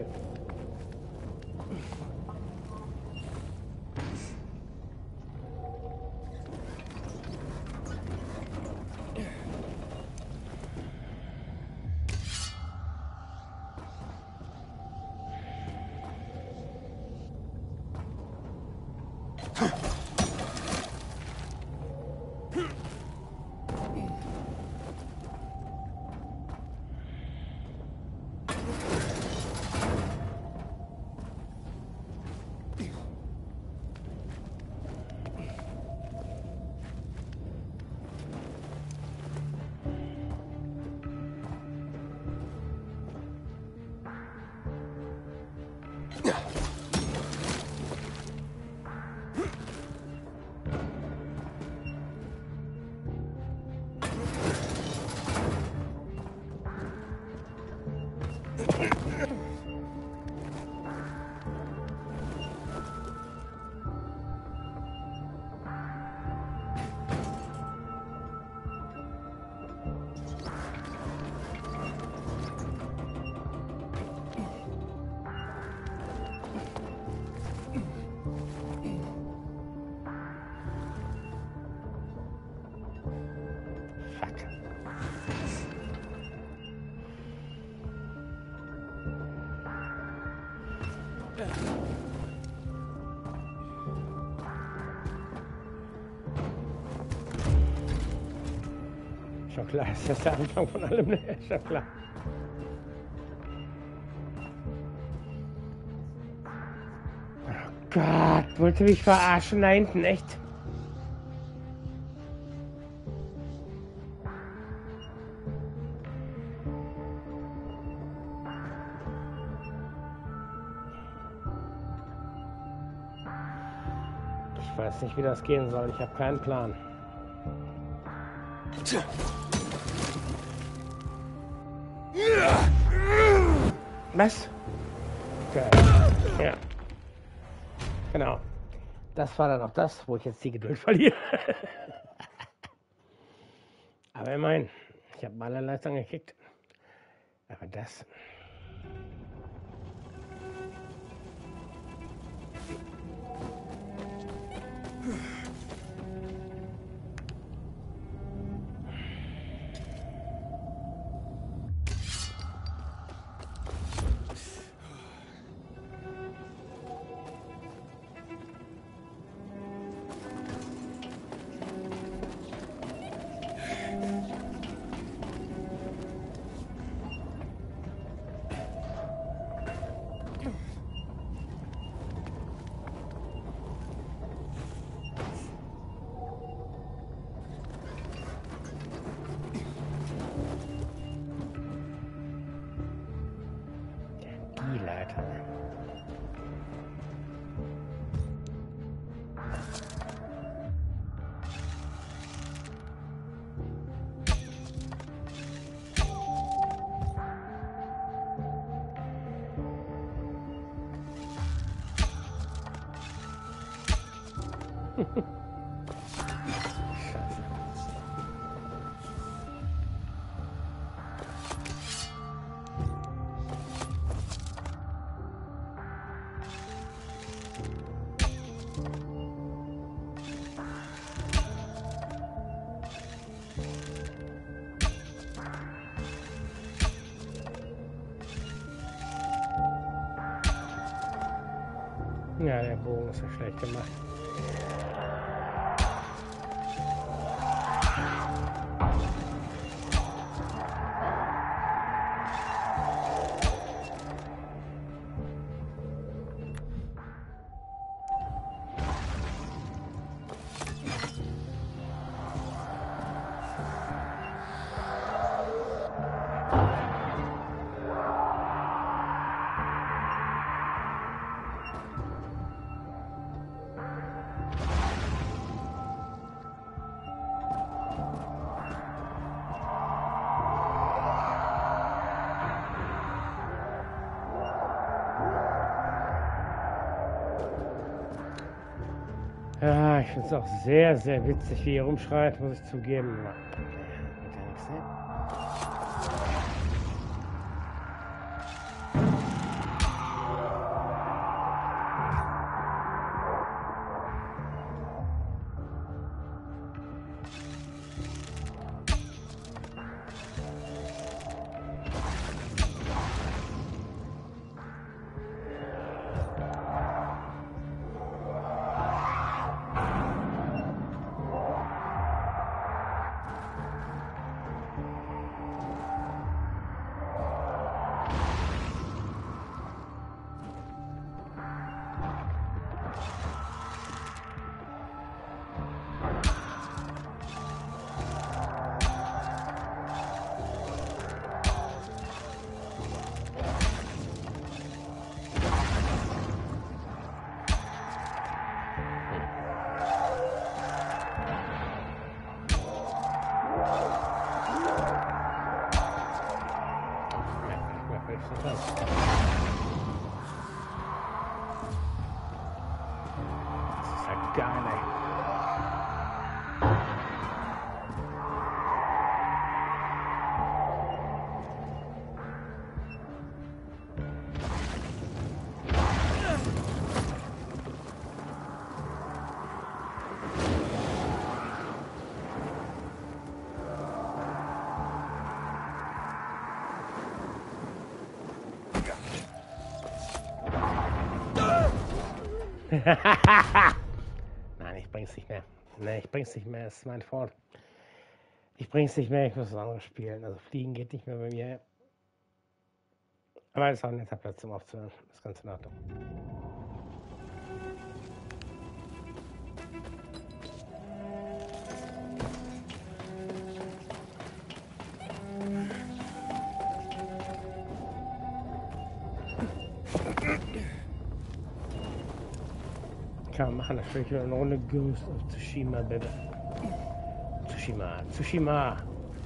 Schon klar, ist das der Anfang von allem, ne? Schon klar. Oh Gott, wollte mich verarschen da hinten, echt? Ich weiß nicht, wie das gehen soll. Ich habe keinen Plan. Was? Okay. Ja. Genau. Das war dann auch das, wo ich jetzt die Geduld verliere. Aber immerhin, ich habe mal eine Leistung gekriegt. Aber das... Die Leiter. Ja, der Bogen ist ja schlecht gemacht. Ja, ich finde es auch sehr, sehr witzig, wie ihr rumschreit, muss ich zugeben. Aber, äh, wird ja nichts sehen. Nein, ich bring's nicht mehr. Nein, ich bring's nicht mehr. Es ist mein Fault. Ich bring's nicht mehr. Ich muss was anderes spielen. Also fliegen geht nicht mehr bei mir. Aber es ist auch ein netter Platz, um aufzuhören. Das ist ganz in Ordnung. Kann man machen, natürlich wieder eine Runde Ghost of Tsushima, bitte. Tsushima, Tsushima!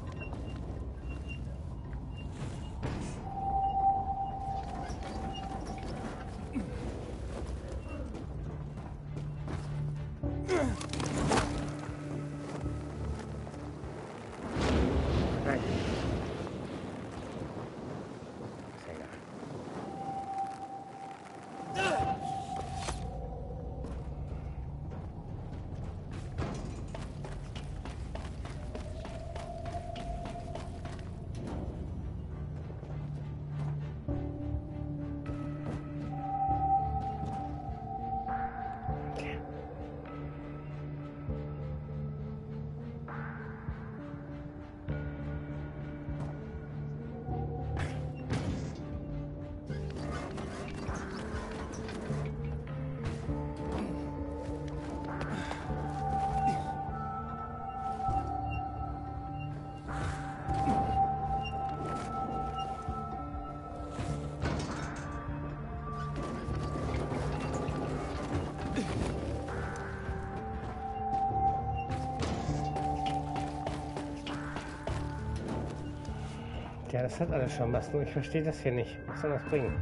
Ja, das hat alles schon was, nur ich verstehe das hier nicht. Was soll das bringen?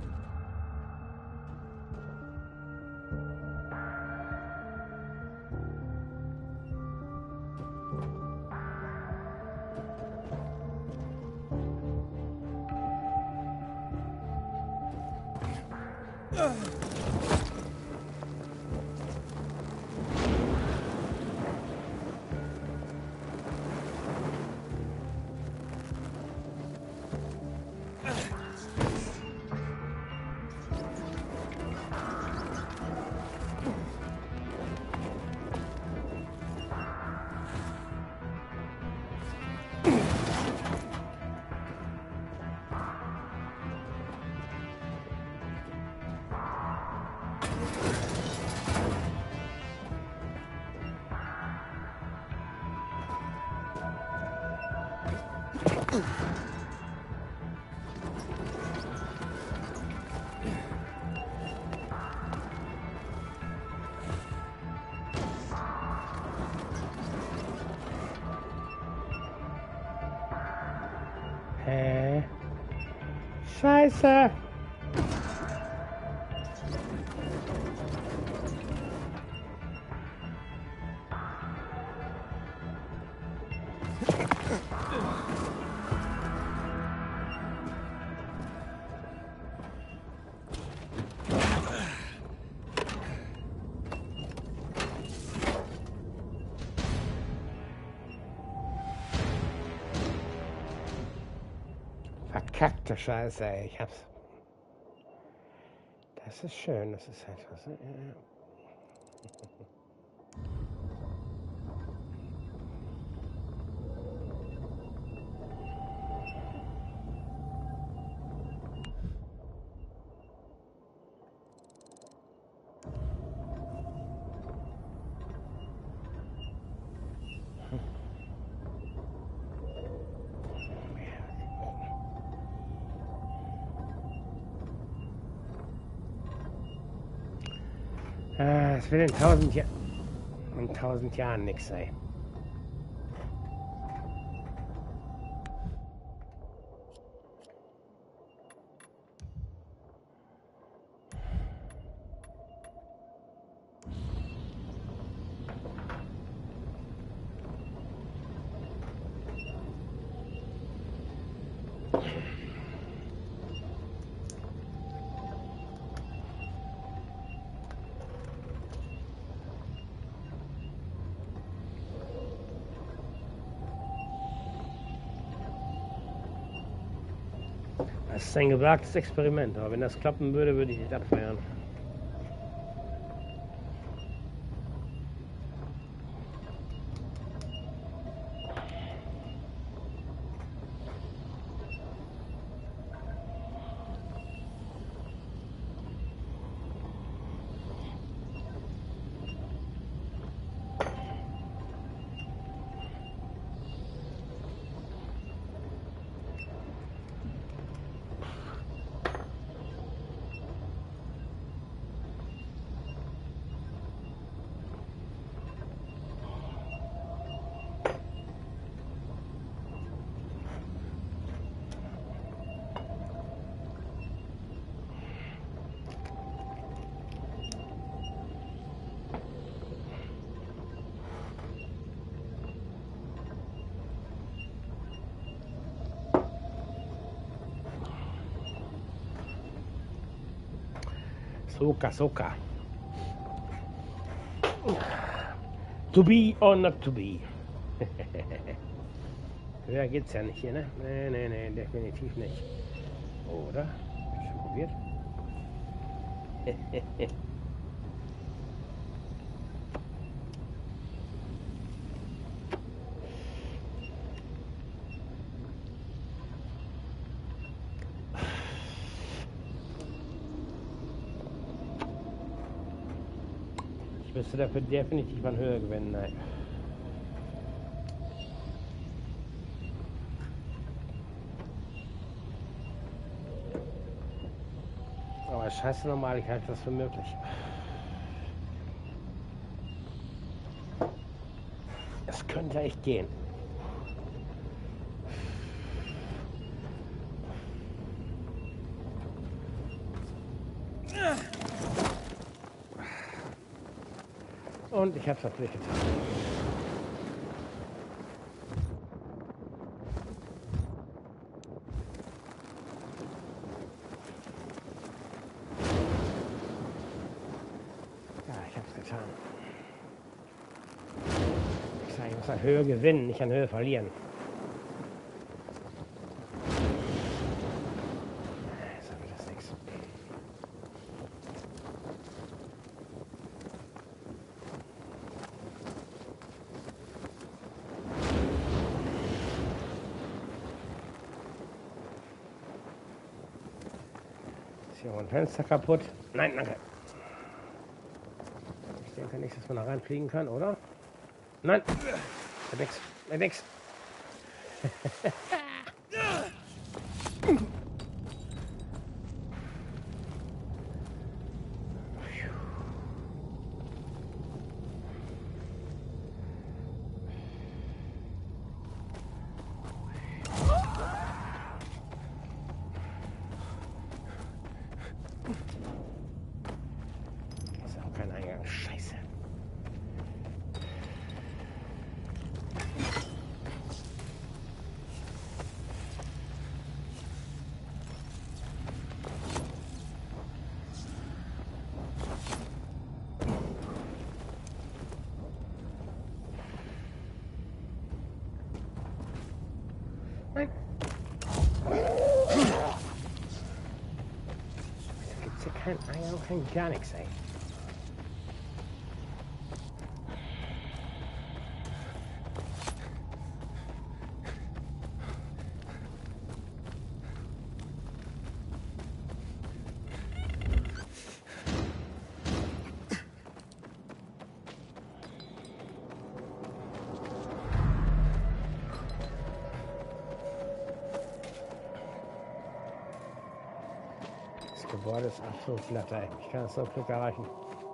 Hä? Scheiße! Verkackte Scheiße, ey. Ich hab's. Das ist schön, das ist halt was. Ja. Ah, es will in tausend, ja in tausend Jahren nix sein. Das ist ein gewagtes Experiment, aber wenn das klappen würde, würde ich nicht abfeiern. Soka, Soka. To be or not to be. Höher geht's ja nicht hier, ne? Nee, nee, nee, definitiv nicht. Oder? Hab ich schon probiert? Ich müsste dafür definitiv an Höhe gewinnen, nein. Aber scheiße normal, ich halte das für möglich. Es könnte echt gehen. Und ich habe es natürlich getan. Ja, ich habe es getan. Ich sage, ich muss an Höhe gewinnen, nicht an Höhe verlieren. So wird das nichts. Hier ein Fenster kaputt. Nein, danke. Ich denke nicht, dass man da reinfliegen kann, oder? Nein. Nix. Nix. Scheiße. Kann gar nichts sein. Das Gebäude ist absolut flatter. Ich kann es so Glück erreichen.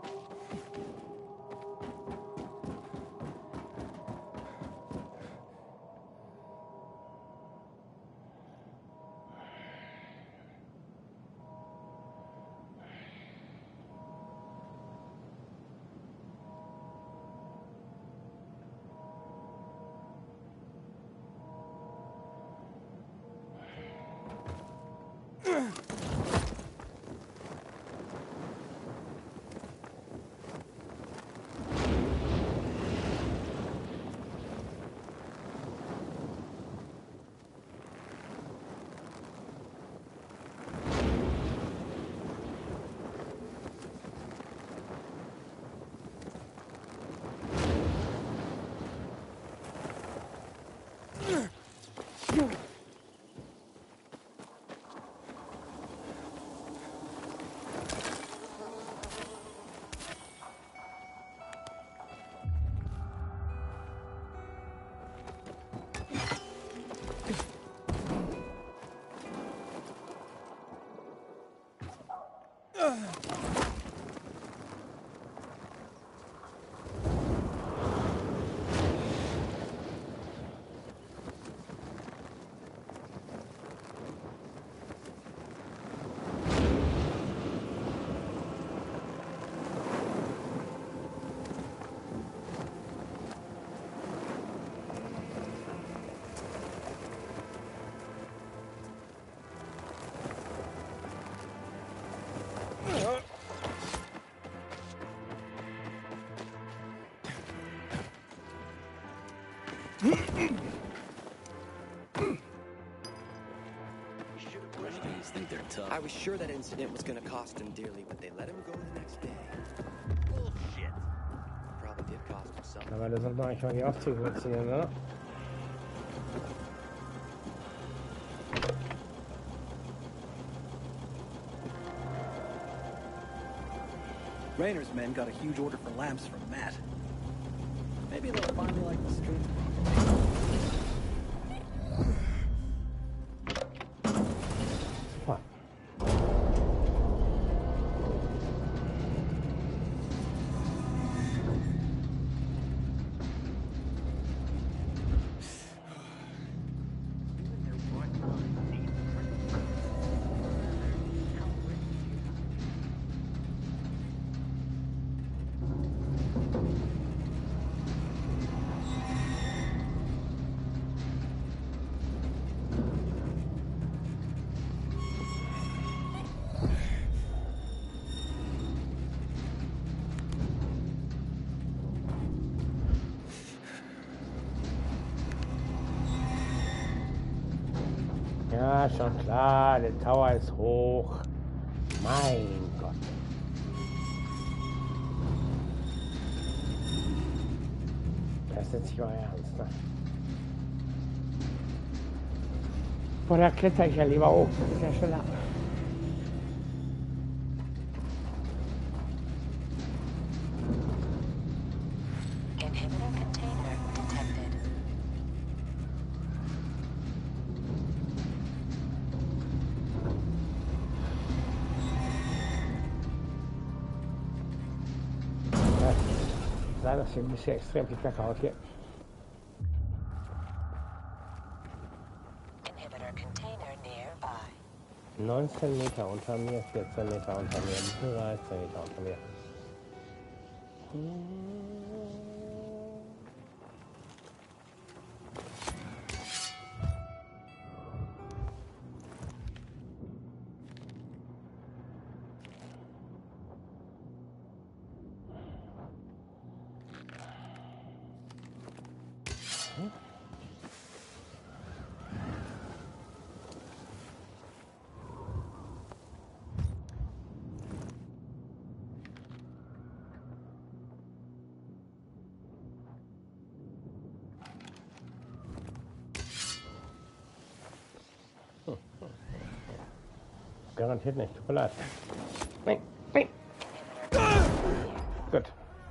I was sure that incident was going to cost him dearly, but they let him go the next day. Bullshit. Probably did cost him something. Aber das sollte eigentlich mal die Aufzüge beziehen, oder? Raynor's men got a huge order for lamps from Matt. Maybe they'll finally like the street. Ja, schon klar, der Tower ist hoch. Mein Gott. Das ist jetzt nicht euer Ernst, ne? Boah, da kletter ich ja lieber hoch. Das ist ja schneller. Leider sieht ein bisschen extrem viel Kacke aus hier. neunzehn Meter unter mir, vierzehn Meter unter mir, dreizehn Meter unter mir. Garantiert nicht. Tut mir leid. Nein, nein. Gut.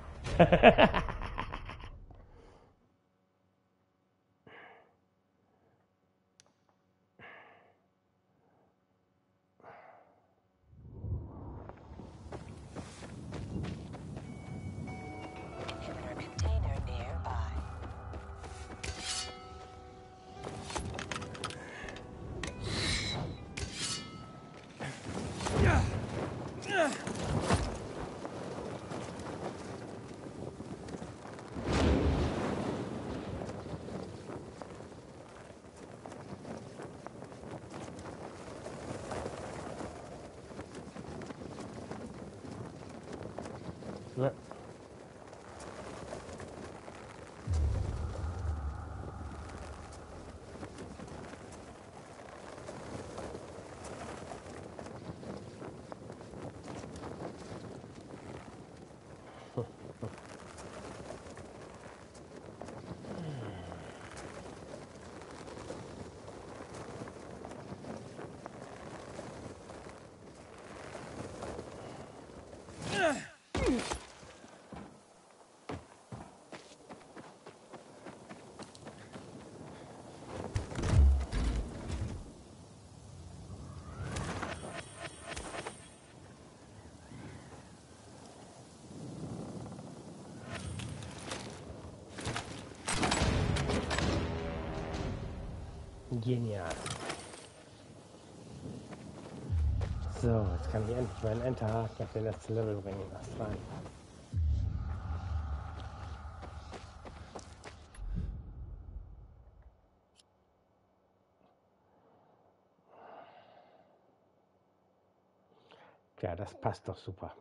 Ja. Genial. So, jetzt kann ich endlich meinen Enterhaken auf den letzten Level bringen. Das rein. Ja, das passt doch super.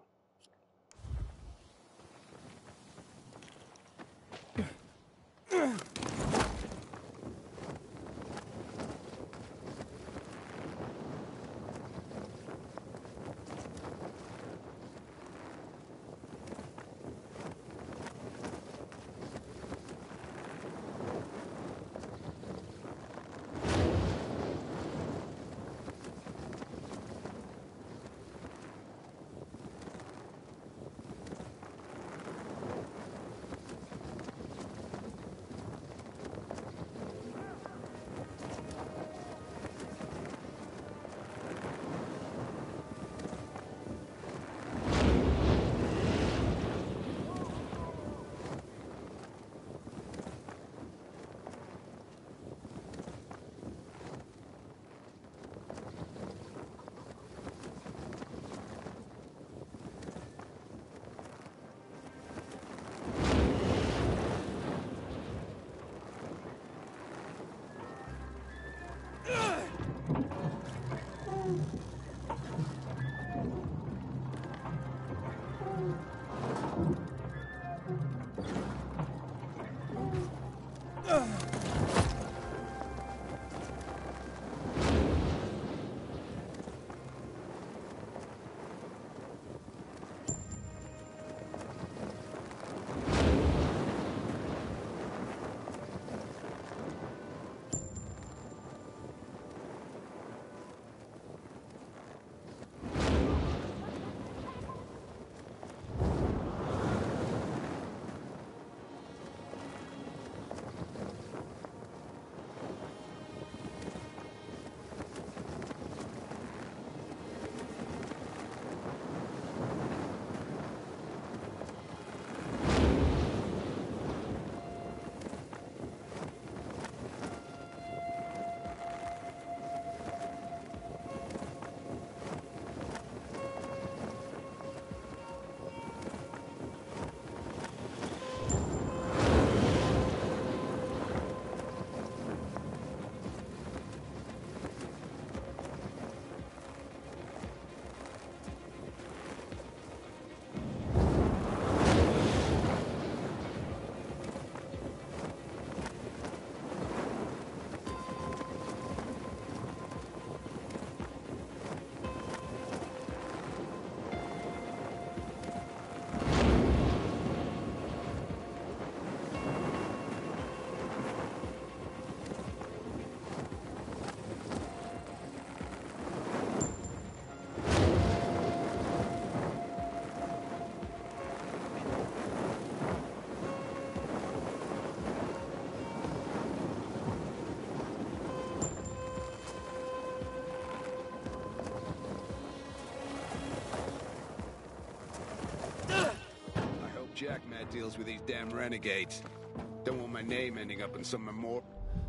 cut deals with these damn renegades. Don't want my name ending up in some memorial.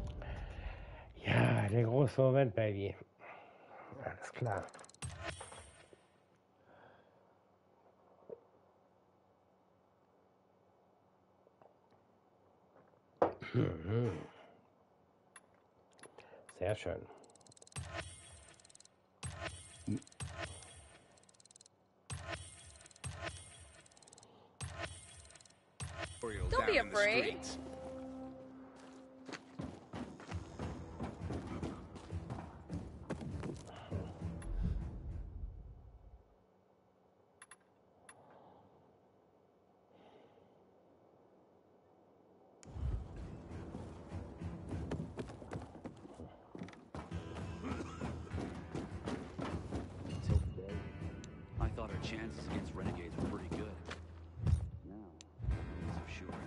Ja, der große Moment, Baby. Alles klar. Mhm. Sehr schön. Don't be afraid. Until today, I thought our chances against renegades were pretty good. Now, I'm not so sure.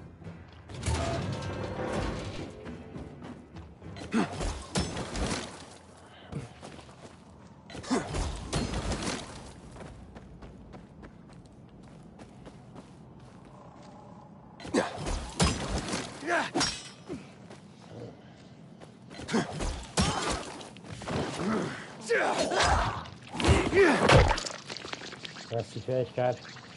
Das ist die Fähigkeit.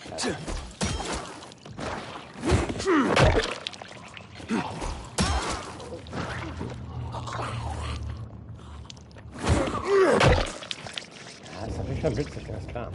Ja, das ist natürlich schon witzig, ganz klar.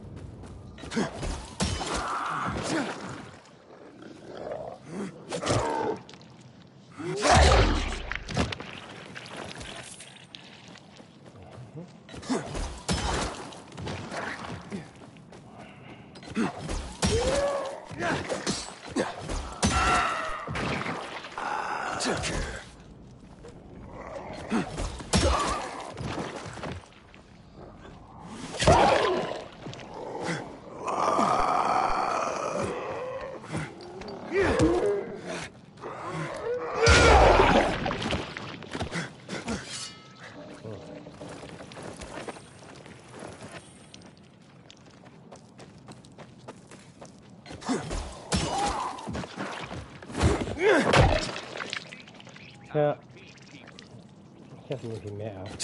Ja. Ich hätte nicht viel mehr auf.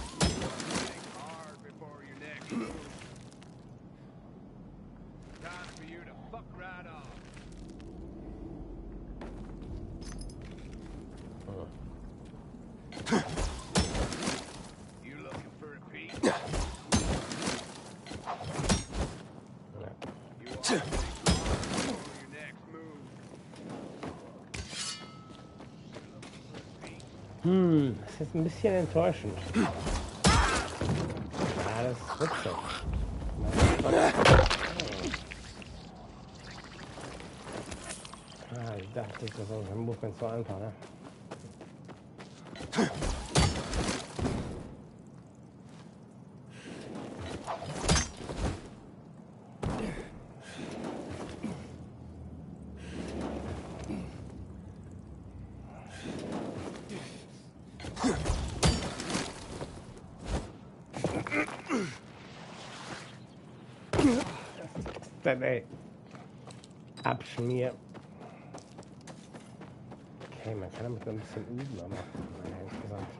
Hm, das ist ein bisschen enttäuschend. Ja, das wird schon. Ah, ich dachte, das ist ein Movement so einfach, ne? Dann, ey. Abschmier. Okay, man kann damit so ein bisschen üben, aber naja, insgesamt.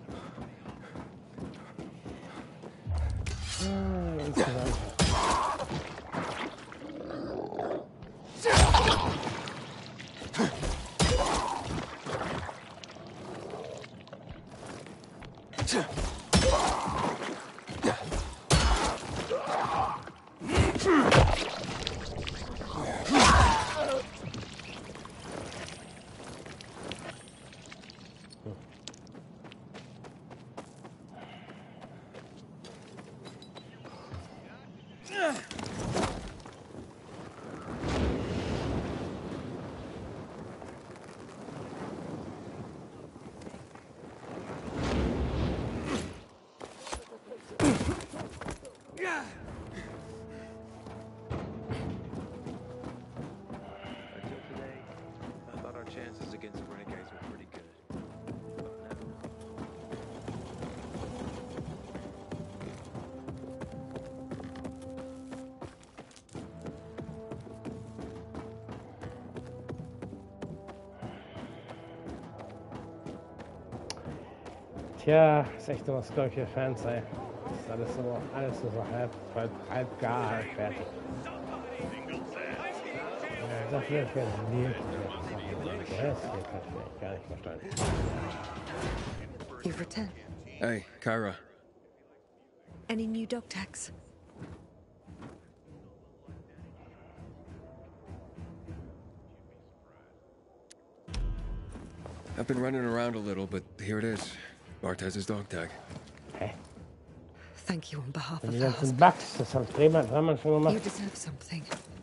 Ah, insgesamt. Chances against renegades were pretty good. But now... Tja, ist echt nur was, glaube ich, für Fans, ey. Das ist alles so, alles so halb, halb, halb gar, halb fertig. Ja, das wird ja nie. Das geht natürlich gar nicht verstanden. You've returned. Hey, Kyra. Any new dog tags? I've been running around a little, but here it is. Bartez's dog tag. Hä? Thank you on behalf Und of die the ganzen hospital. Bugs, das hat Drehmann, Drehmann schon You gemacht. deserve something.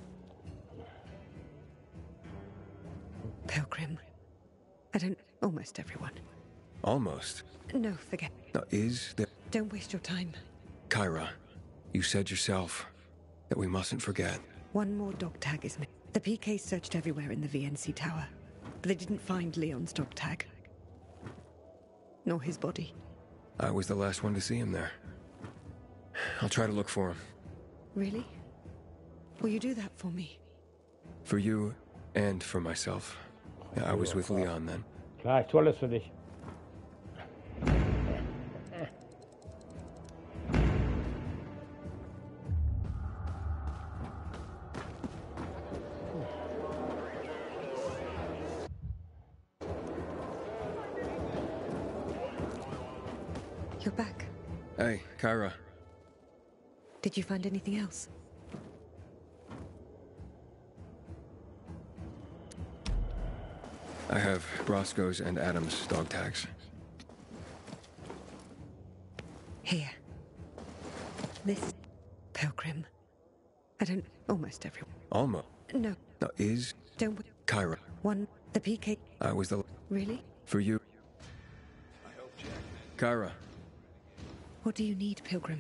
Pilgrim. I don't... Almost everyone. Almost. No, forget. Now, is there... Don't waste your time. Kyra, you said yourself that we mustn't forget. One more dog tag is missing. The P Ks searched everywhere in the V N C tower, but they didn't find Leon's dog tag. Nor his body. I was the last one to see him there. I'll try to look for him. Really? Will you do that for me? For you and for myself. Yeah, I was with Leon then. Klar, ich tue alles für dich. You're back. Hey, Kyra. Did you find anything else? I have Roscoe's and Adam's dog tags. Here. This... Pilgrim. I don't... Almost everyone. Almost. No. Now, is... Don't... Kyra. One... The P K... I was the... Really? For you. Kyra. What do you need, Pilgrim?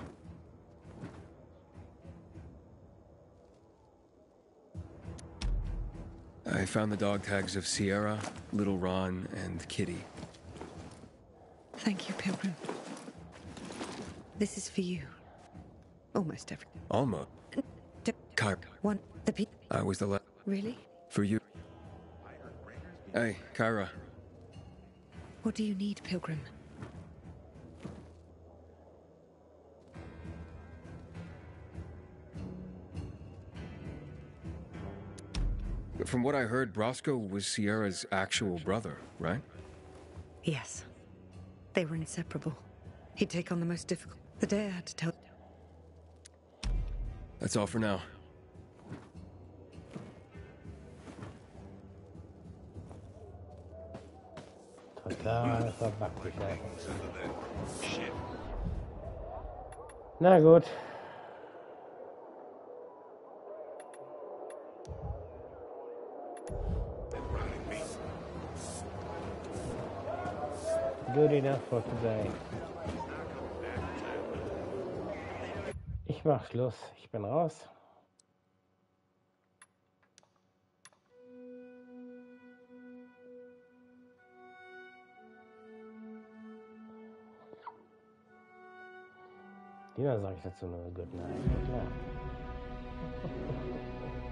I found the dog tags of Sierra, Little Ron, and Kitty. Thank you, Pilgrim. This is for you. Almost every... Almost. D Kyra. One... The P... I was the last... Really? For you. Hey, Kyra. What do you need, Pilgrim? From what I heard, Roscoe was Sierra's actual brother, right? Yes. They were inseparable. He'd take on the most difficult... The day I had to tell... That's all for now. Total verbackig, ey. Na gut. Good enough for today. Ich mach Schluss. Ich bin raus. Dina sage ich dazu nur Good Night. Klar.